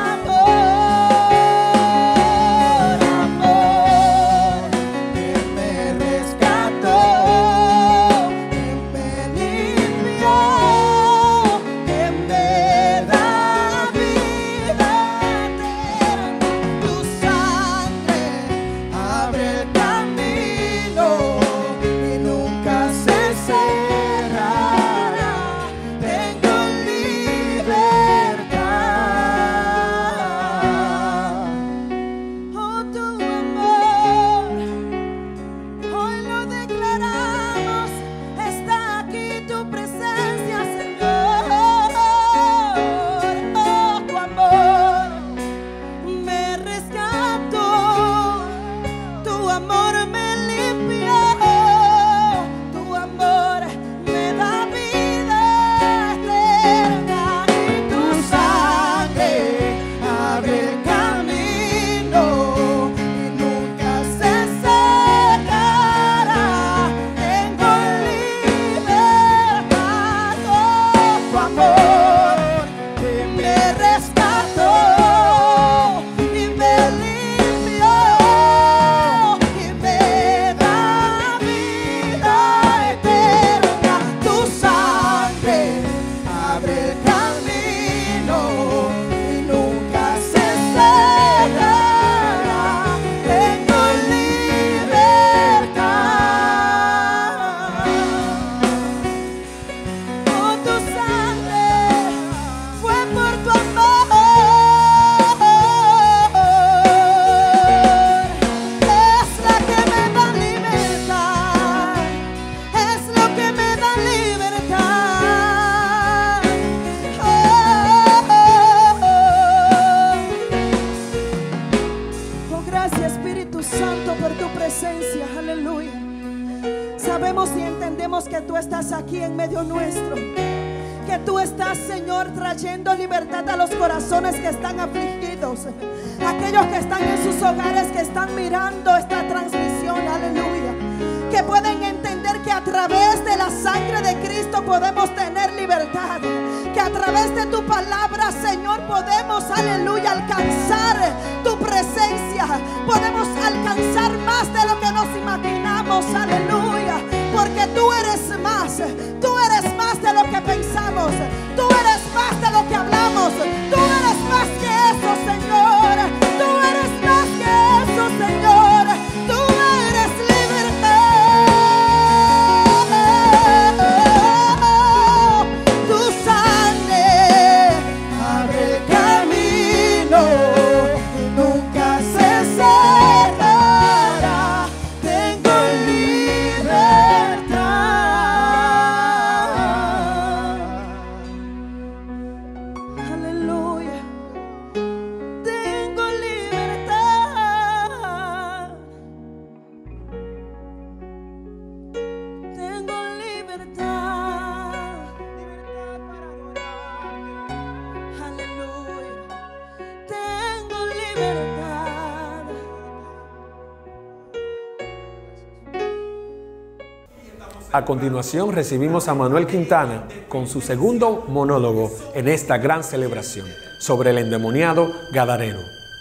amor, amor que me rescató, que me limpió, que me da vida eterna. Tu sangre abre el camino y nunca se cerrará. Tengo libertad. Oh, tu amor, hoy lo declaramos, está aquí tu presencia, Señor. Oh, tu amor me rescató, tu amor me limpió, tu amor me da vida eterna, y tu sangre abre el camino y nunca se secará. Tengo libertad. Oh, tu amor que me rescató y me limpió y me da vida eterna. Tu sangre abre el camino y nunca se cerrará. Tengo libertad. Oh, tu sangre fue por tu amor, es la que me da libertad, es lo que me da libertad. Oh, gracias Espíritu Santo por tu presencia, aleluya. Sabemos y entendemos que tú estás aquí en medio nuestro, que tú estás, Señor, trayendo libertad a los corazones que están afligidos, aquellos que están en sus hogares, que están mirando esta transmisión, aleluya, que pueden entender que a través de la sangre de Cristo podemos tener libertad, que a través de tu palabra, Señor, podemos, aleluya, alcanzar tu presencia, podemos alcanzar más de lo que nos imaginamos, aleluya, porque tú eres más de lo que pensamos, tú eres más de lo que hablamos, tú eres más que eso, Señor, tú eres más que eso, Señor, tú eres libertad. Tu sangre A continuación recibimos a Manuel Quintana con su segundo monólogo en esta gran celebración sobre el endemoniado Gadareno.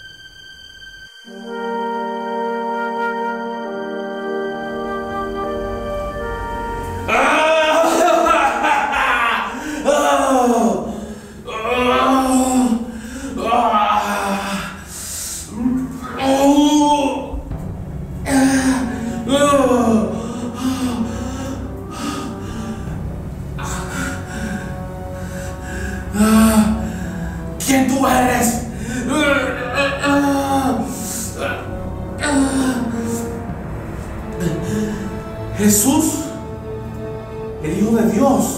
¿Quién tú eres? Jesús, el Hijo de Dios.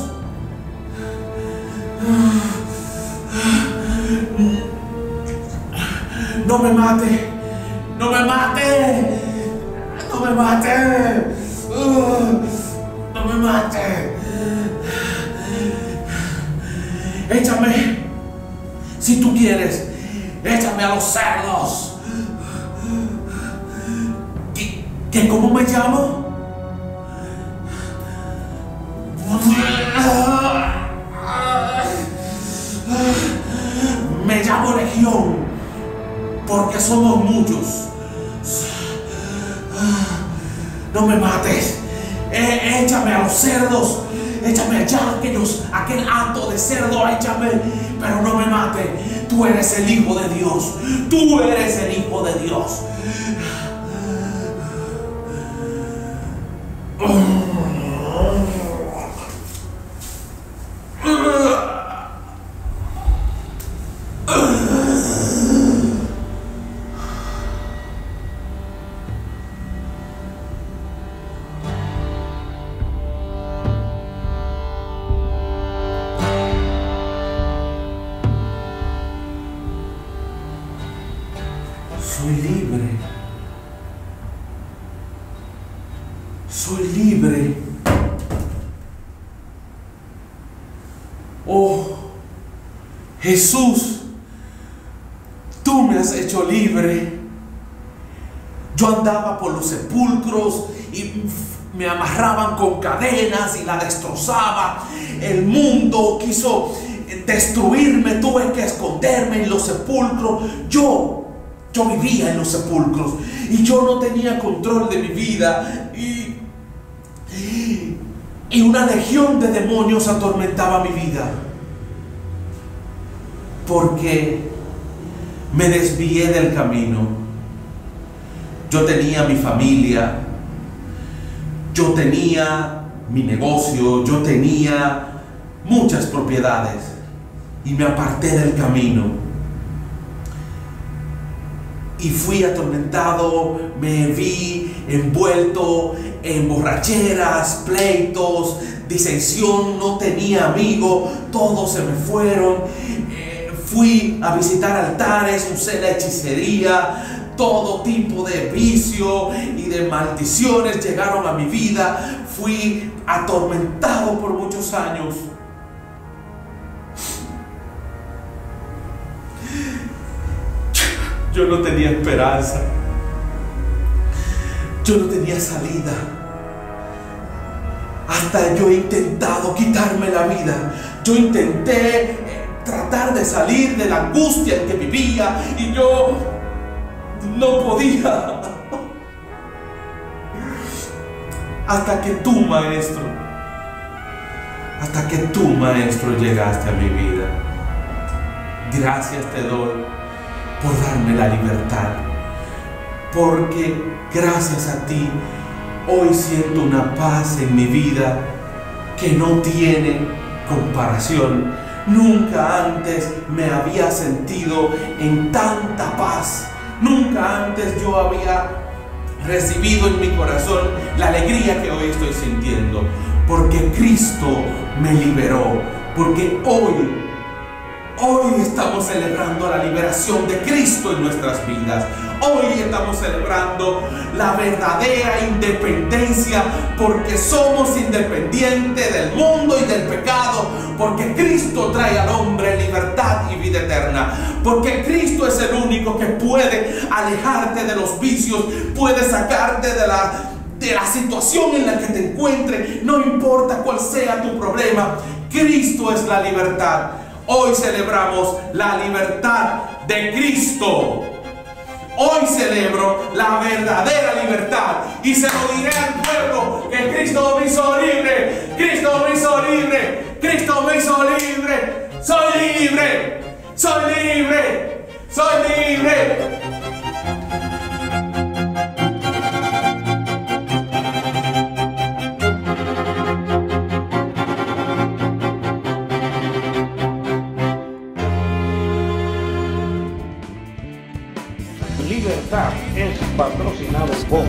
No me mate, no me mate, no me mate, no me mate. Échame, si tú quieres, échame a los cerdos. ¿Qué cómo me llamo? Me llamo Legión, porque somos muchos. No me mates, échame a los cerdos. Échame allá aquel hato de cerdo, échame, pero no me mate. Tú eres el Hijo de Dios. Tú eres el Hijo de Dios. Soy libre. Soy libre. Oh, Jesús, tú me has hecho libre. Yo andaba por los sepulcros y me amarraban con cadenas y la destrozaba. El mundo quiso destruirme, tuve que esconderme en los sepulcros. Yo vivía en los sepulcros y yo no tenía control de mi vida y una legión de demonios atormentaba mi vida porque me desvié del camino. Yo tenía mi familia, yo tenía mi negocio, yo tenía muchas propiedades y me aparté del camino. Y fui atormentado, me vi envuelto en borracheras, pleitos, disensión, no tenía amigos, todos se me fueron. Fui a visitar altares, usé la hechicería, todo tipo de vicio y de maldiciones llegaron a mi vida. Fui atormentado por muchos años. Yo no tenía esperanza. Yo no tenía salida. Hasta yo he intentado quitarme la vida. Yo intenté tratar de salir de la angustia en que vivía y yo no podía. Hasta que tú, maestro, llegaste a mi vida. Gracias te doy por darme la libertad, porque gracias a ti hoy siento una paz en mi vida que no tiene comparación. Nunca antes me había sentido en tanta paz. Nunca antes yo había recibido en mi corazón la alegría que hoy estoy sintiendo, porque Cristo me liberó, porque hoy estamos celebrando la liberación de Cristo en nuestras vidas. Hoy estamos celebrando la verdadera independencia, porque somos independientes del mundo y del pecado, porque Cristo trae al hombre libertad y vida eterna, porque Cristo es el único que puede alejarte de los vicios, puede sacarte de la situación en la que te encuentres, no importa cuál sea tu problema, Cristo es la libertad. Hoy celebramos la libertad de Cristo. Hoy celebro la verdadera libertad y se lo diré al pueblo que Cristo me hizo libre. Cristo me hizo libre. Cristo me hizo libre. Soy libre. Soy libre. Soy libre. Libertad es patrocinado por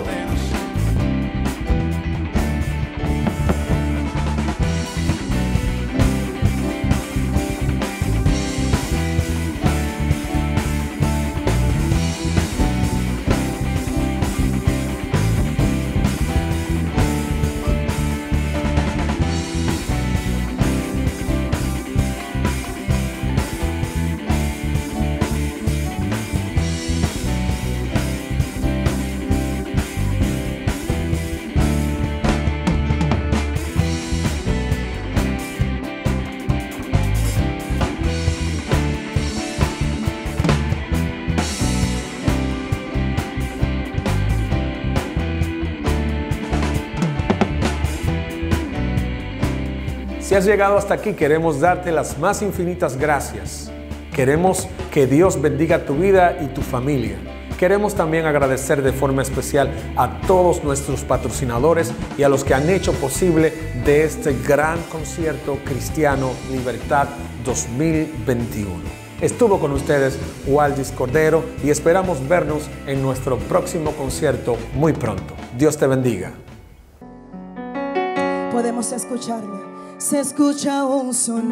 Si has llegado hasta aquí, queremos darte las más infinitas gracias. Queremos que Dios bendiga tu vida y tu familia. Queremos también agradecer de forma especial a todos nuestros patrocinadores y a los que han hecho posible de este gran concierto cristiano Libertad 2021. Estuvo con ustedes Waldis Cordero y esperamos vernos en nuestro próximo concierto muy pronto. Dios te bendiga. Podemos escucharlo. Se escucha un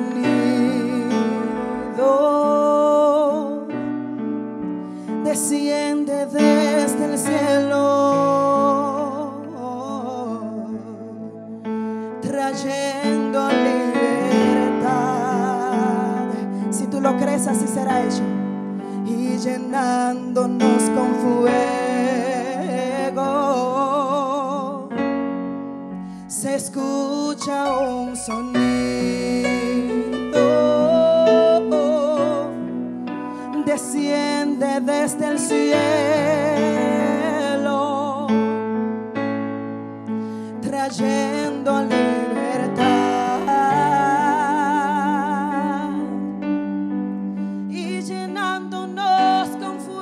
sonido, desciende desde el cielo, trayendo libertad. Si tú lo crees, así será hecho. Y llenándonos con fuego, se escucha un sonido, desciende desde el cielo, trayendo libertad y llenándonos con fuego.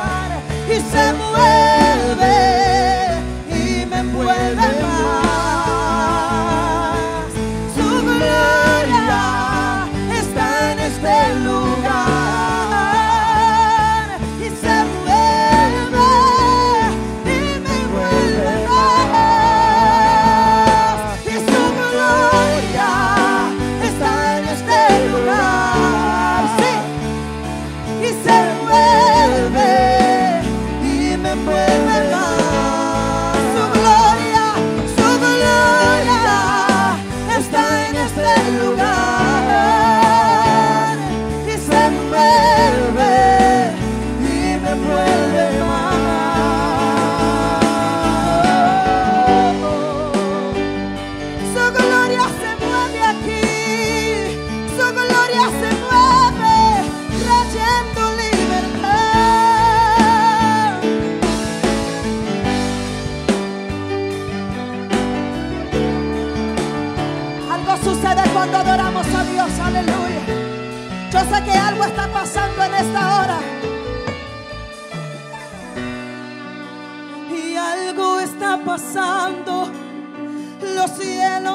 Y se mueve y me envuelve más.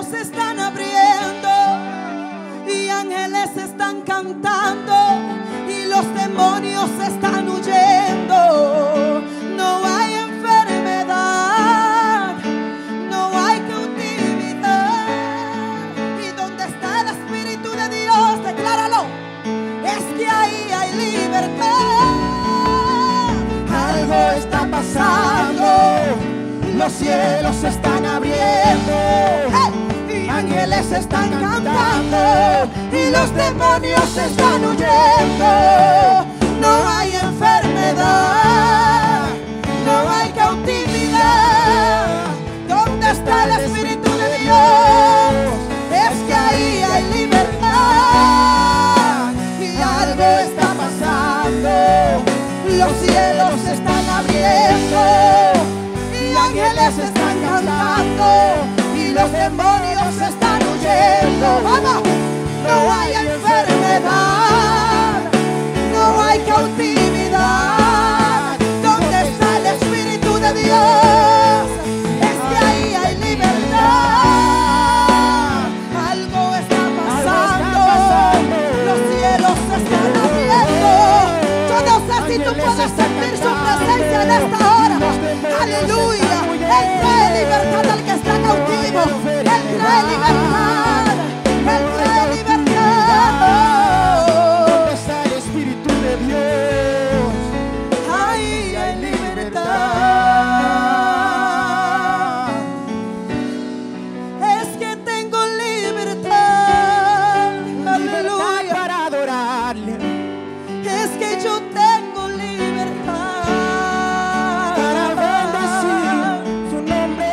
se están abriendo y ángeles están cantando y los demonios están huyendo. No hay enfermedad, no hay cautividad. Y donde está el Espíritu de Dios, decláralo, es que ahí hay libertad. Algo está pasando, los cielos se están abriendo, Y ángeles están cantando y los demonios están huyendo. no hay enfermedad, no hay cautividad. ¿Dónde está el Espíritu de Dios? Es que ahí hay libertad. Y algo está pasando, los cielos se están abriendo y ángeles están cantando y los demonios están huyendo. ¡Vamos! No hay enfermedad, no hay cautividad. ¿Dónde está el Espíritu de Dios? Es que ahí hay libertad. Algo está pasando, los cielos se están abriendo. Yo no sé si tú puedes sentir su presencia en esta hora. Aleluya. Él trae libertad al que está cautivo. Él trae libertad. Él trae libertad. ¿Dónde está el Espíritu de Dios? Ahí hay libertad. Es que tengo libertad. Aleluya. Para adorarle, Es que yo tengo libertad para bendecir su nombre.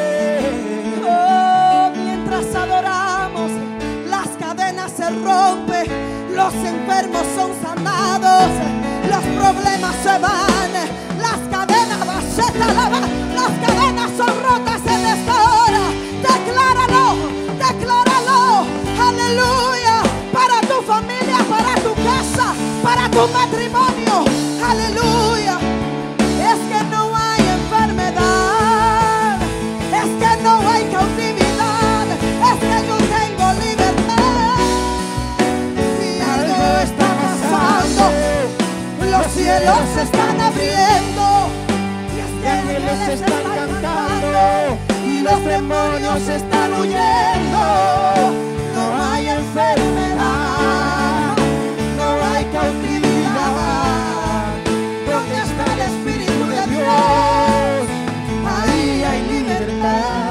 Oh, mientras adoramos, las cadenas se rompen, los enfermos son sanados, los problemas se van, las cadenas las cadenas son rotas en esta hora. Decláralo, decláralo, aleluya, para tu familia, para tu casa, para tu matrimonio, aleluya. Es que no hay enfermedad, es que no hay cautividad, es que yo tengo libertad. Y algo está pasando, los cielos se están abriendo y es que Ángeles están cantando y los demonios están huyendo. No hay enfermedad, no hay cautividad. ¿Dónde está el Espíritu de Dios? Ahí hay libertad.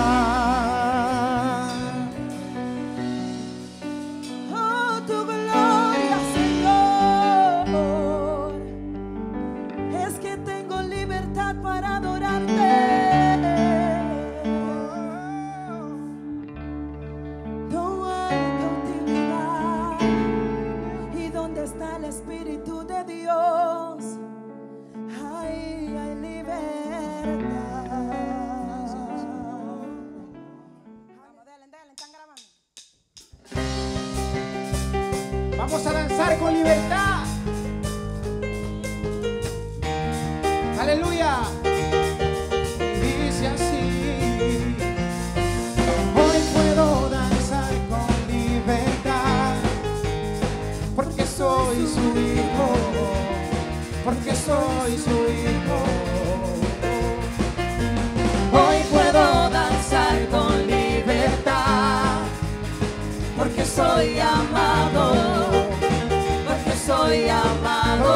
oh, tu gloria, Señor. Es que tengo libertad para adorarte. No hay cautividad. ¿Y dónde está el Espíritu de Dios? Ahí hay libertad. Vamos, denle, están grabando. Vamos a danzar con libertad. Aleluya. Dice así: hoy puedo danzar con libertad, porque soy su hijo, porque soy su hijo. Hoy puedo danzar con libertad, porque soy amado, porque soy amado.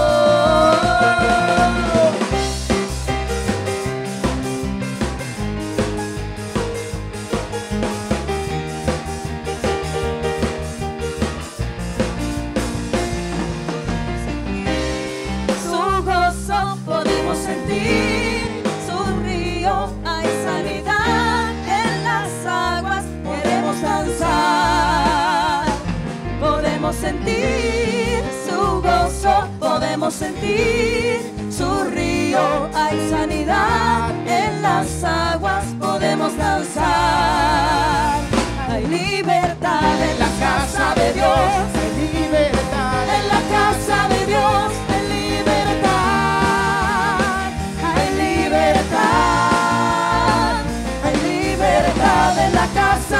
Su gozo podemos sentir, su río hay sanidad en las aguas. Queremos danzar, podemos sentir su gozo, podemos sentir su río hay sanidad en las aguas. Podemos danzar, hay libertad en la casa de Dios, Hay libertad. en la casa de Dios, hay libertad, hay libertad, hay libertad en la casa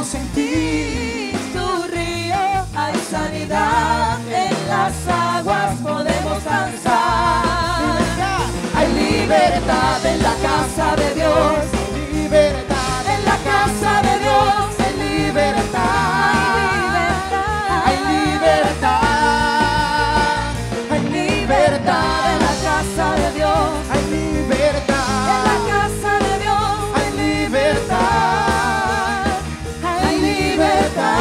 estamos en ti. Tu río, hay sanidad, en las aguas podemos danzar. Hay libertad En la casa de Dios, libertad en la casa de Dios, hay libertad. hay libertad, Hay libertad en la casa de Dios, hay libertad. en la casa de Dios, Hay libertad. hay libertad.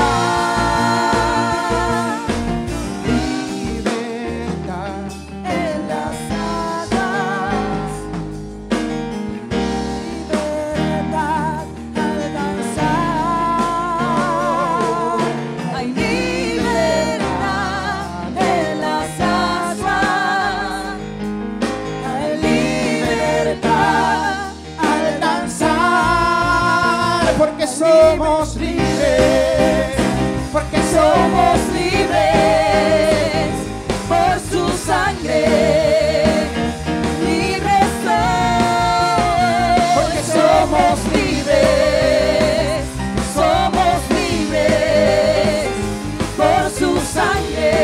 Libertad. En las aguas, libertad al danzar. Hay libertad en las aguas, hay libertad Al danzar, porque somos libres, porque somos libres por su sangre. Libres soy, Porque somos libres por su sangre.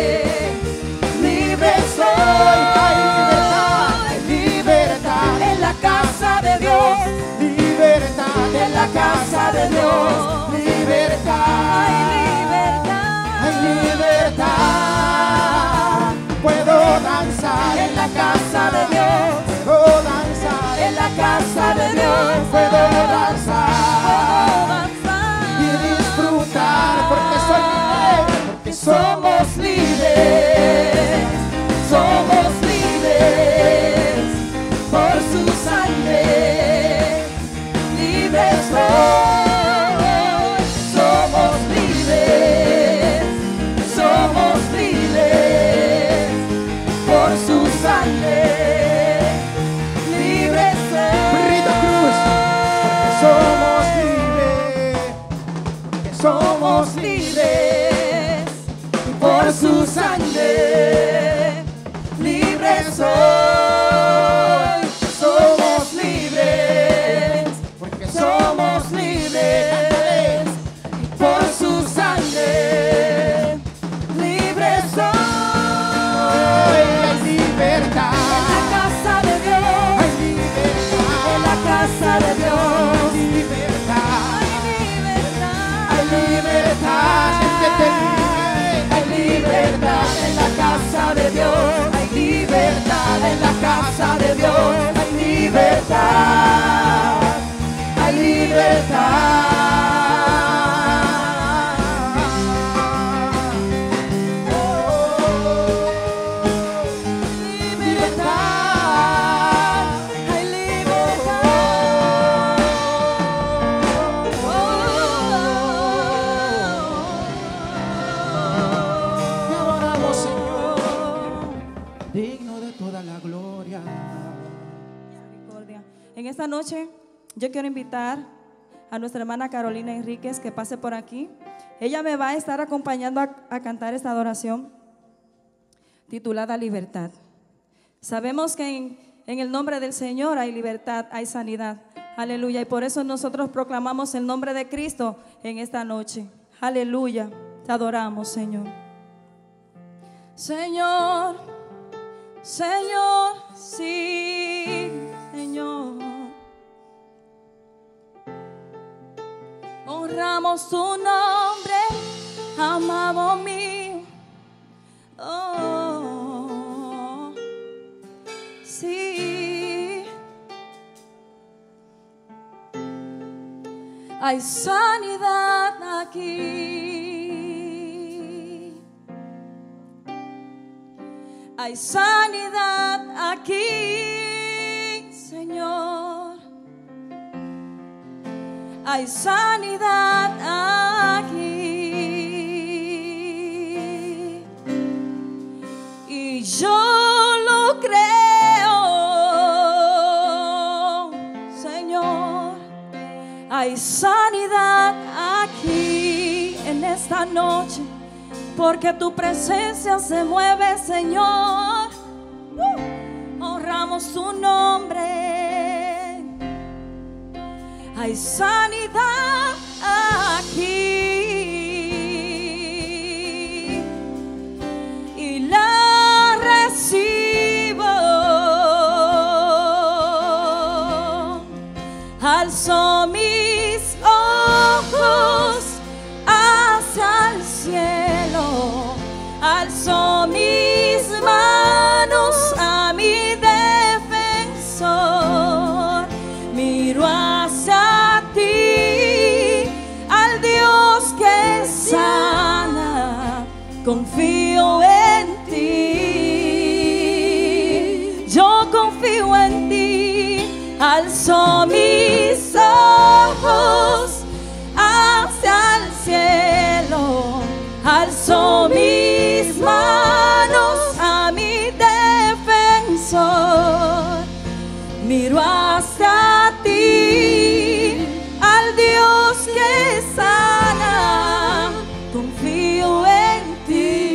Libres soy, hay libertad, en la casa de Dios, libertad, en la casa de Dios. libertad, Hay libertad, hay libertad. Puedo danzar en la casa de Dios, puedo danzar en la casa de Dios. puedo danzar y Puedo disfrutar, porque soy libre, porque somos libres por su sangre. Libres soy, somos libres por su sangre. Libres Rita Cruz, porque somos libres, por su sangre. Libres soy, somos libres, porque somos libres por su sangre. Libres soy, hay libertad, en la casa de Dios, hay libertad, en la casa de Dios. libertad, Hay libertad, siéntete libre, hay libertad en la casa de Dios. Hay libertad en la casa de Dios. Hay libertad, hay libertad, hay Te adoramos, Señor, digno de toda la gloria. Misericordia. En esta noche yo quiero invitar a nuestra hermana Carolina Enríquez que pase por aquí. Ella me va a estar acompañando a cantar esta adoración titulada Libertad. Sabemos que en el nombre del Señor hay libertad, hay sanidad. Aleluya. Y por eso nosotros proclamamos el nombre de Cristo en esta noche. Aleluya. Te adoramos, Señor. Señor, Señor, sí, Señor. Honramos tu nombre, amado mío. Oh, sí. Hay sanidad aquí. Hay sanidad aquí, Señor. Hay sanidad aquí. Y yo lo creo, Señor. Hay sanidad aquí en esta noche, porque tu presencia se mueve, Señor. Honramos tu nombre. Hay sanidad aquí. confío en ti. Alzo mis ojos hacia el cielo, alzo mis manos a mi defensor, miro hacia ti, al Dios que sana, confío en ti.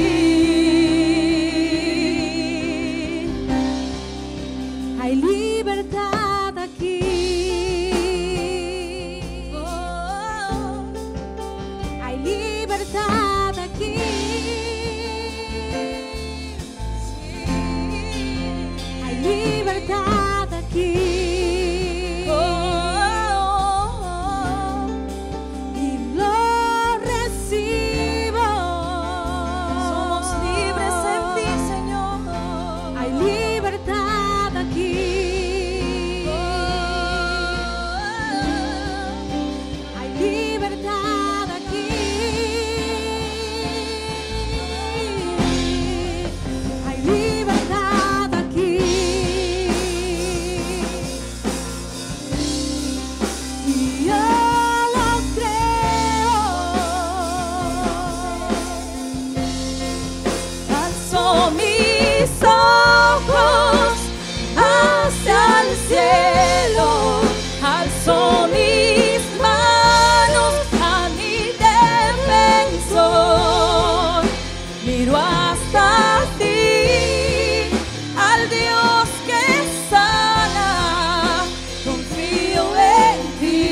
Hay libertad aquí. Hay libertad aquí. Hay libertad aquí. Y lo recibo. Somos libres en ti, Señor. Hay libertad aquí. Hay libertad aquí. Hay libertad aquí. Y yo lo creo. Alzo mis ojos hacia el cielo, alzo mis manos a mi defensor, miro hasta ti, al Dios que sana, confío en ti.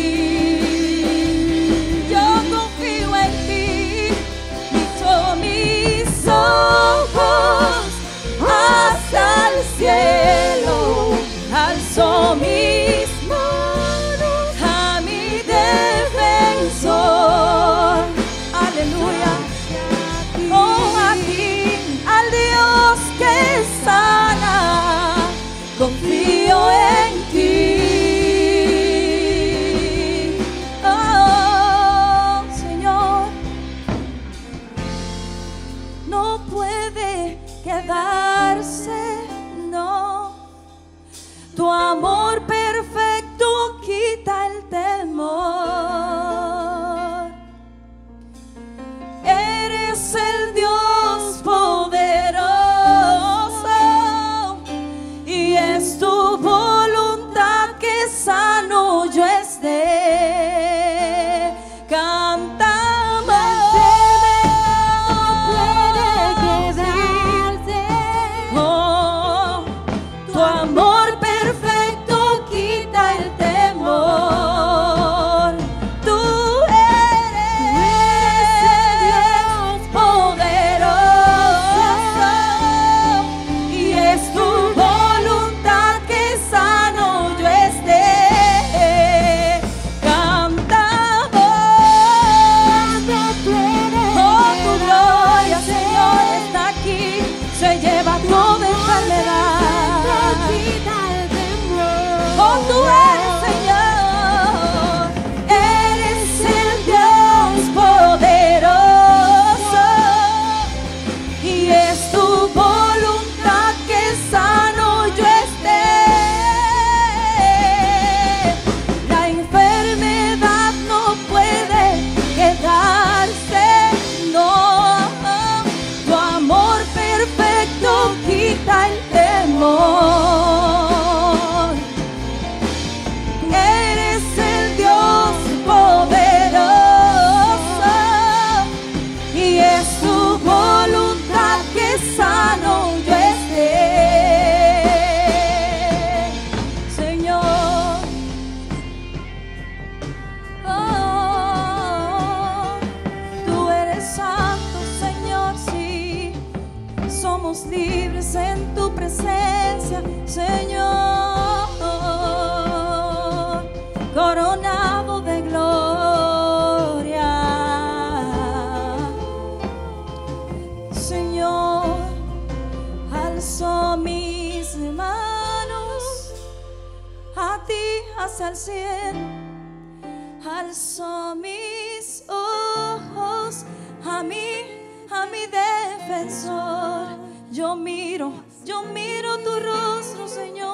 Yo confío en ti, listo mis ojos hacia el cielo, alzo mis manos a mi defensor. Aleluya. Oh, aquí al Dios que sana, confío en ti. Oh, Señor, no puede quedarse, no. Tu amor perfecto quita el temor. Eres el Dios poderoso y es tu voluntad que sano yo esté. Cantamos. Oh, tu amor perfecto quita el temor. Tú eres Dios poderoso y es tu voluntad que sano yo esté. Cantamos. Oh, tu gloria, Señor, está aquí, se lleva toda enfermedad. Oh, tú eres, Señor, eres el Dios poderoso y es tu voluntad que sano yo esté. La enfermedad no puede quedarse, no. Tu amor perfecto quita el temor. Eres el Dios poderoso y es tu voluntad que sano yo esté. Señor, oh, tú eres santo, Señor, sí. Somos libres en tu presencia, Señor, coronado de gloria. Señor, alzo mis manos a ti hacia el cielo, alzo mis ojos a mi defensor. Yo miro tu rostro, Señor.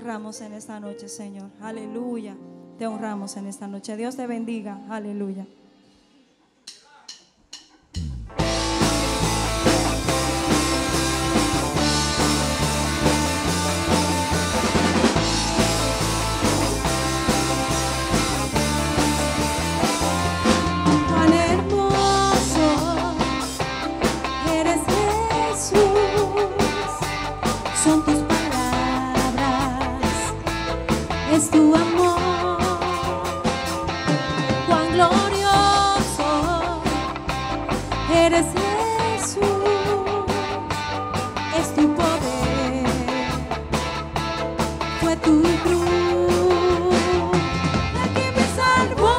honramos en esta noche, Señor. Aleluya. Te honramos en esta noche. Dios te bendiga. Aleluya. Cuán hermoso eres, Jesús, son tus palabras, es tu amor. Cuán glorioso eres, Jesús, es tu poder, fue tu cruz la que me salvó.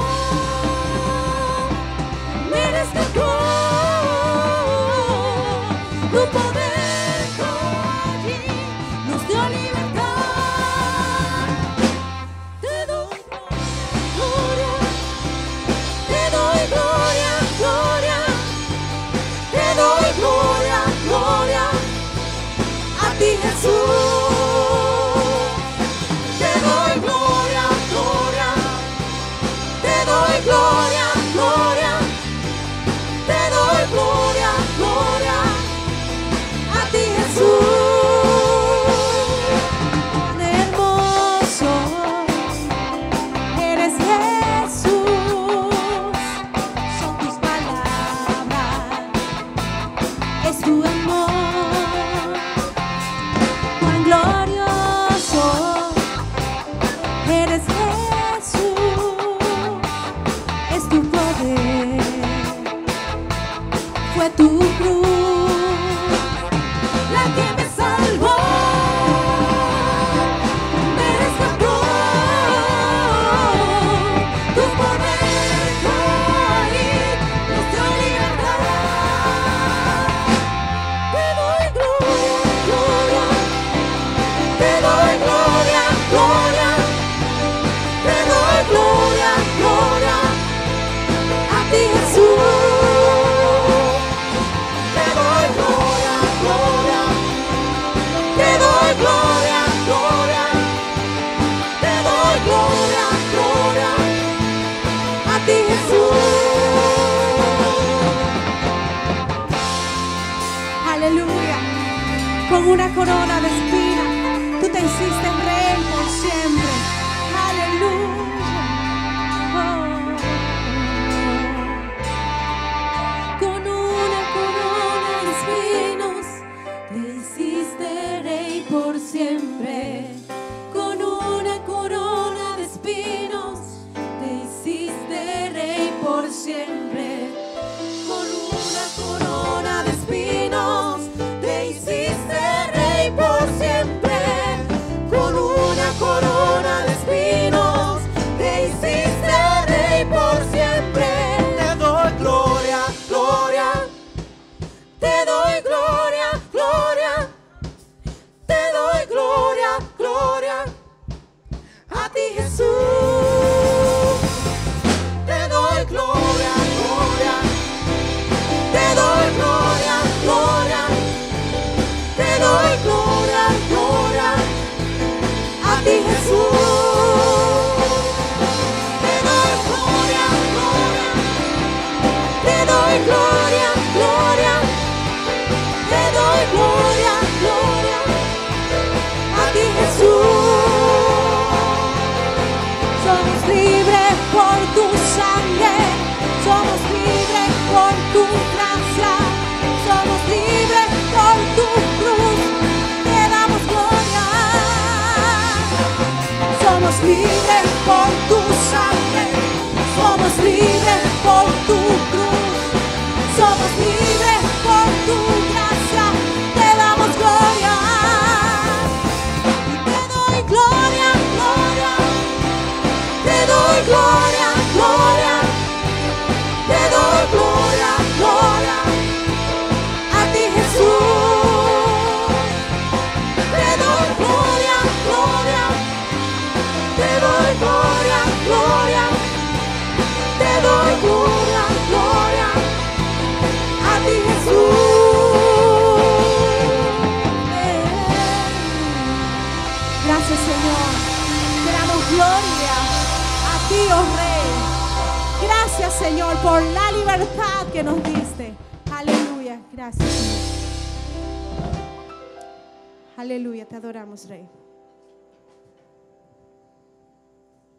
Tu poder allí nos dio libertad. Te doy gloria, te doy gloria, gloria. Te doy gloria, gloria a ti, Jesús. Te doy gloria, gloria. Te doy gloria, gloria. Te doy gloria, gloria a ti, Jesús. Cuán hermoso eres, Jesús, son tus palabras, es tu amor. Cuán glorioso eres, Jesús, es tu poder, fue tu cruz la que me salvó, me rescató. Tu poder ahí nos dio libertad. Te doy gloria, gloria. Te doy gloria, gloria. Te doy gloria, gloria a ti, Jesús. Gloria, gloria, te doy gloria, gloria a ti, Jesús. Aleluya. Con una corona de espinas, tú te hiciste rey por siempre. Aleluya. Con una corona de espinos, te hiciste rey por siempre. Con una corona de espinos, te hiciste rey por siempre. Con una corona de espinos, te hiciste rey por siempre. Con una corona de espinos, te hiciste rey por siempre. Te doy gloria, gloria. Te doy gloria, gloria. Te doy gloria, gloria a ti, Jesús. Te doy gloria, gloria. Te doy gloria, gloria. Te doy gloria, gloria a ti, Jesús. Te doy gloria, gloria. Te doy gloria, gloria. Te doy gloria, gloria a ti, Jesús. Somos libres por tu sangre, somos libres por tu gracia, somos libres por tu cruz, te damos gloria. Somos libres por tu sangre, somos libres por tu cruz, somos libres por tu gracia, te damos gloria. Te doy gloria, gloria. Te doy gloria, gloria. Te doy gloria, gloria a ti, Jesús. Te doy gloria, gloria. Te doy gloria, gloria. Te doy gloria, gloria a ti, Jesús. Gracias, Señor. Señor, por la libertad que nos diste. Aleluya. Gracias, Señor. Aleluya. Te adoramos, Rey.